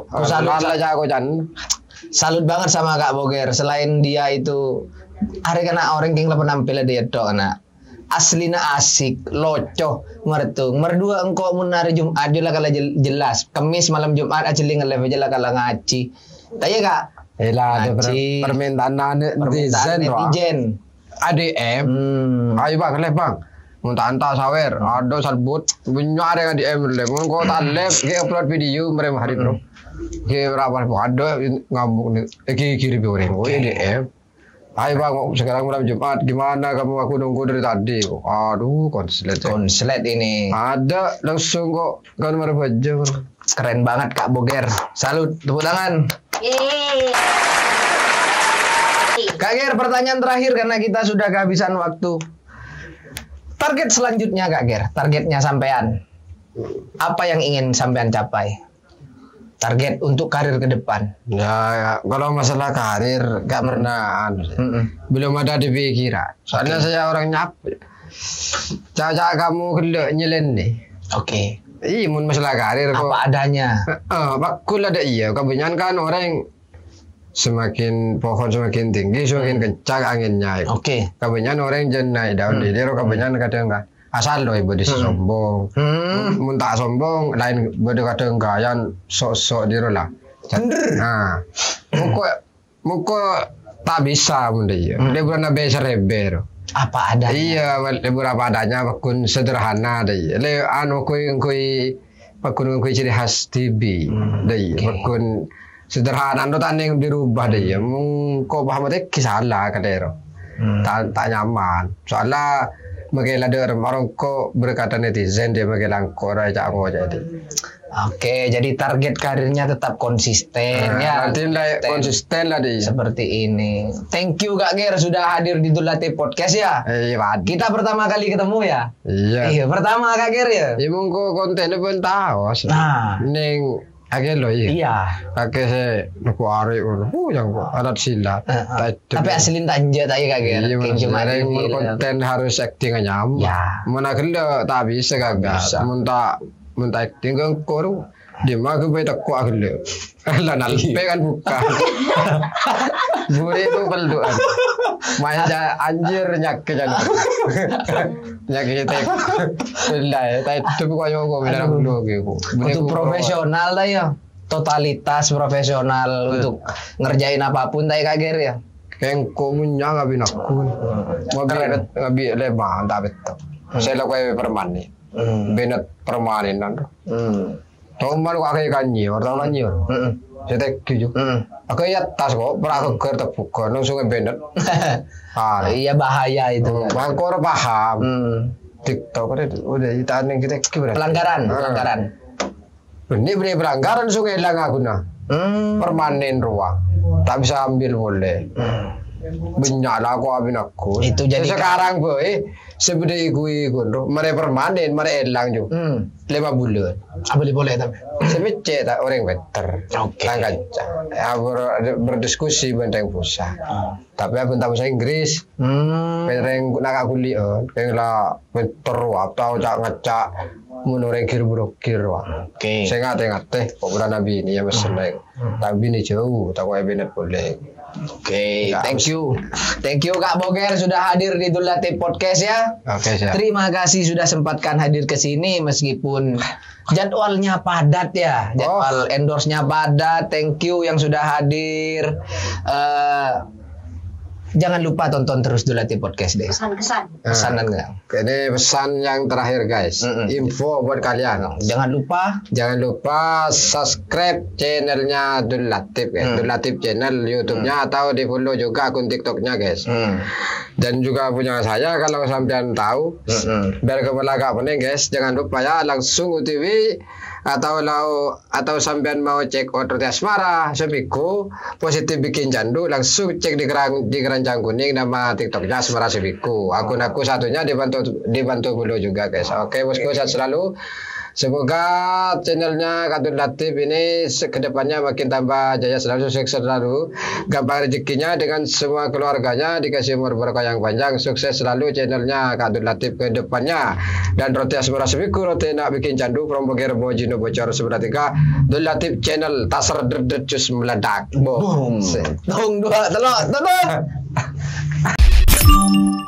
Salut banget sama Kak Boger. Selain dia itu hari kena orang yang penampil dia dok nak aslina asik loco mertung merdua engkau menari Jumat aja lah kalau jelas Kemis malam Jumat aja level aja lah kalau ngaci tanya Kak permintaan netizen ADM ayo bang muntah antah sawer ada salbut punya ada yang ADM kau tak live dia upload video mereka hari bro. Kayak berapa ada ngambung kirim orang, ADM. Hai bang, sekarang malam Jumat, gimana kamu? Aku nunggu dari tadi. Aduh, konslet ini. Ada langsung kok gambar baju. Keren banget Kak Boger. Salut, tepuk tangan. Kak Ger, pertanyaan terakhir karena kita sudah kehabisan waktu. Target selanjutnya Kak Ger, targetnya sampean. Apa yang ingin sampean capai? Target untuk karir ke depan. Ya, kalau masalah karir gak pernah belum ada di pikiran. Soalnya saya orang nyapu. Caca kamu kena nyelen nih. Oke. Iya, masalah karir apa kok. Adanya. Bakul ada iya. Kebanyakan kan orang yang semakin pohon semakin tinggi semakin kencang anginnya. Oke. Kebanyakan orang yang naik daun di dia. Kebanyakan kadang enggak. Asal loh ibu sombong, muntah sombong, lain beda kadang gayan sok-sok diri lah. Nah, muka tak bisa bunda ya. Dia bukan biasa reber. Apa adanya? Iya, beberapa adanya bakun sederhana deh. Le anu kui bakun ciri khas TV deh. Bakun sederhana, anu tanding dirubah deh. Mungko paham deh kisalah kadero. Tak nyaman. Soalnya Magela ada orang kok berkata netizen dia magela kok raja aku jadi. Oke, jadi target karirnya tetap konsisten ya. Konsisten lah dia. Seperti ini. Thank you Kak Ger sudah hadir di Dulate Podcast ya. Iya. Kita pertama kali ketemu ya. Iya. Pertama Kak Ger ya. Iya mungko kontennya pun tahu. Nah, neng agak loh iya. Iya. Kakek saya nak ari yang alat silat. Tapi aslin tanja tadi Kak Ger. Iya, cuma konten harus acting aja. Ya. Mana kena tak bisa kagak. Muntah acting kan koru. Dia mah ke beta ku agak. Lah nalpe kan bukan. Buri itu pelduan. Manja anjir nyak ke jalan. Nyak kita. Belai, tapi itu koyo kok benar dulu gitu. Untuk profesional lah ya. Totalitas profesional untuk ngerjain apapun tadi Kak Ger ya. Kayak komunya ngabi nakun. Ngabi lebar tak betul. Saya lakukan perman nih. Benet permanen. Tahu malu kakek kanyi, orang kanyi. Saya tekiu. Aku ya tas kok, pernah ke terbuka, langsung benet. Iya bahaya itu. Bangkor paham. TikTok udah ditanya kita pelanggaran. Ini pelanggaran langsung hilang aku nah. Permanen ruang, tak bisa ambil boleh. Banyak lah aku ambil aku. Itu jadi sekarang boy, seperti ikut mereka permanen, mereka hilang juga. 5 bulan. Boleh tapi. Sebecek tak orang better. Kan ya berdiskusi benteng pusat. Tapi aku tak bahasa Inggris. Benteng nak kuliah, kenglah terus atau cak ngecak menurut kir wah. Saya ngate kok berana nabi ini ya masalah. Tapi ini jauh, tak kau benet boleh. Thank you Kak Boger sudah hadir di Dul Latif Podcast ya. Siap. Terima kasih sudah sempatkan hadir ke sini meskipun jadwalnya padat ya. Jadwal endorse-nya padat. Thank you yang sudah hadir. Jangan lupa tonton terus Dul Latif Podcast deh. Pesanan enggak? Ini pesan yang terakhir guys. Info buat kalian. Jangan lupa subscribe channelnya Dul Latif ya. Dul Latif channel YouTube-nya atau di follow juga akun TikTok-nya guys. Dan juga punya saya kalau sampean tahu. Biar kepala gak pening guys. Jangan lupa ya langsung UTV atau sampean mau cek order asmara Sebiku positif bikin candu langsung cek di keranjang kuning nama TikToknya Asmara Sebiku. Akun aku satunya dibantu dulu juga guys. Oke bosku, sehat selalu. Semoga channelnya Dul Latif ini kedepannya makin tambah jaya selalu, sukses selalu, gampang rezekinya dengan semua keluarganya, dikasih umur berkah yang panjang, sukses selalu channelnya Dul Latif kedepannya. Dan roti Asmara Sebiku, roti nak bikin candu, Prombogir Bojino Bocor 93, Dul Latif channel tasar cus meledak. Boom. Tung 2 telur.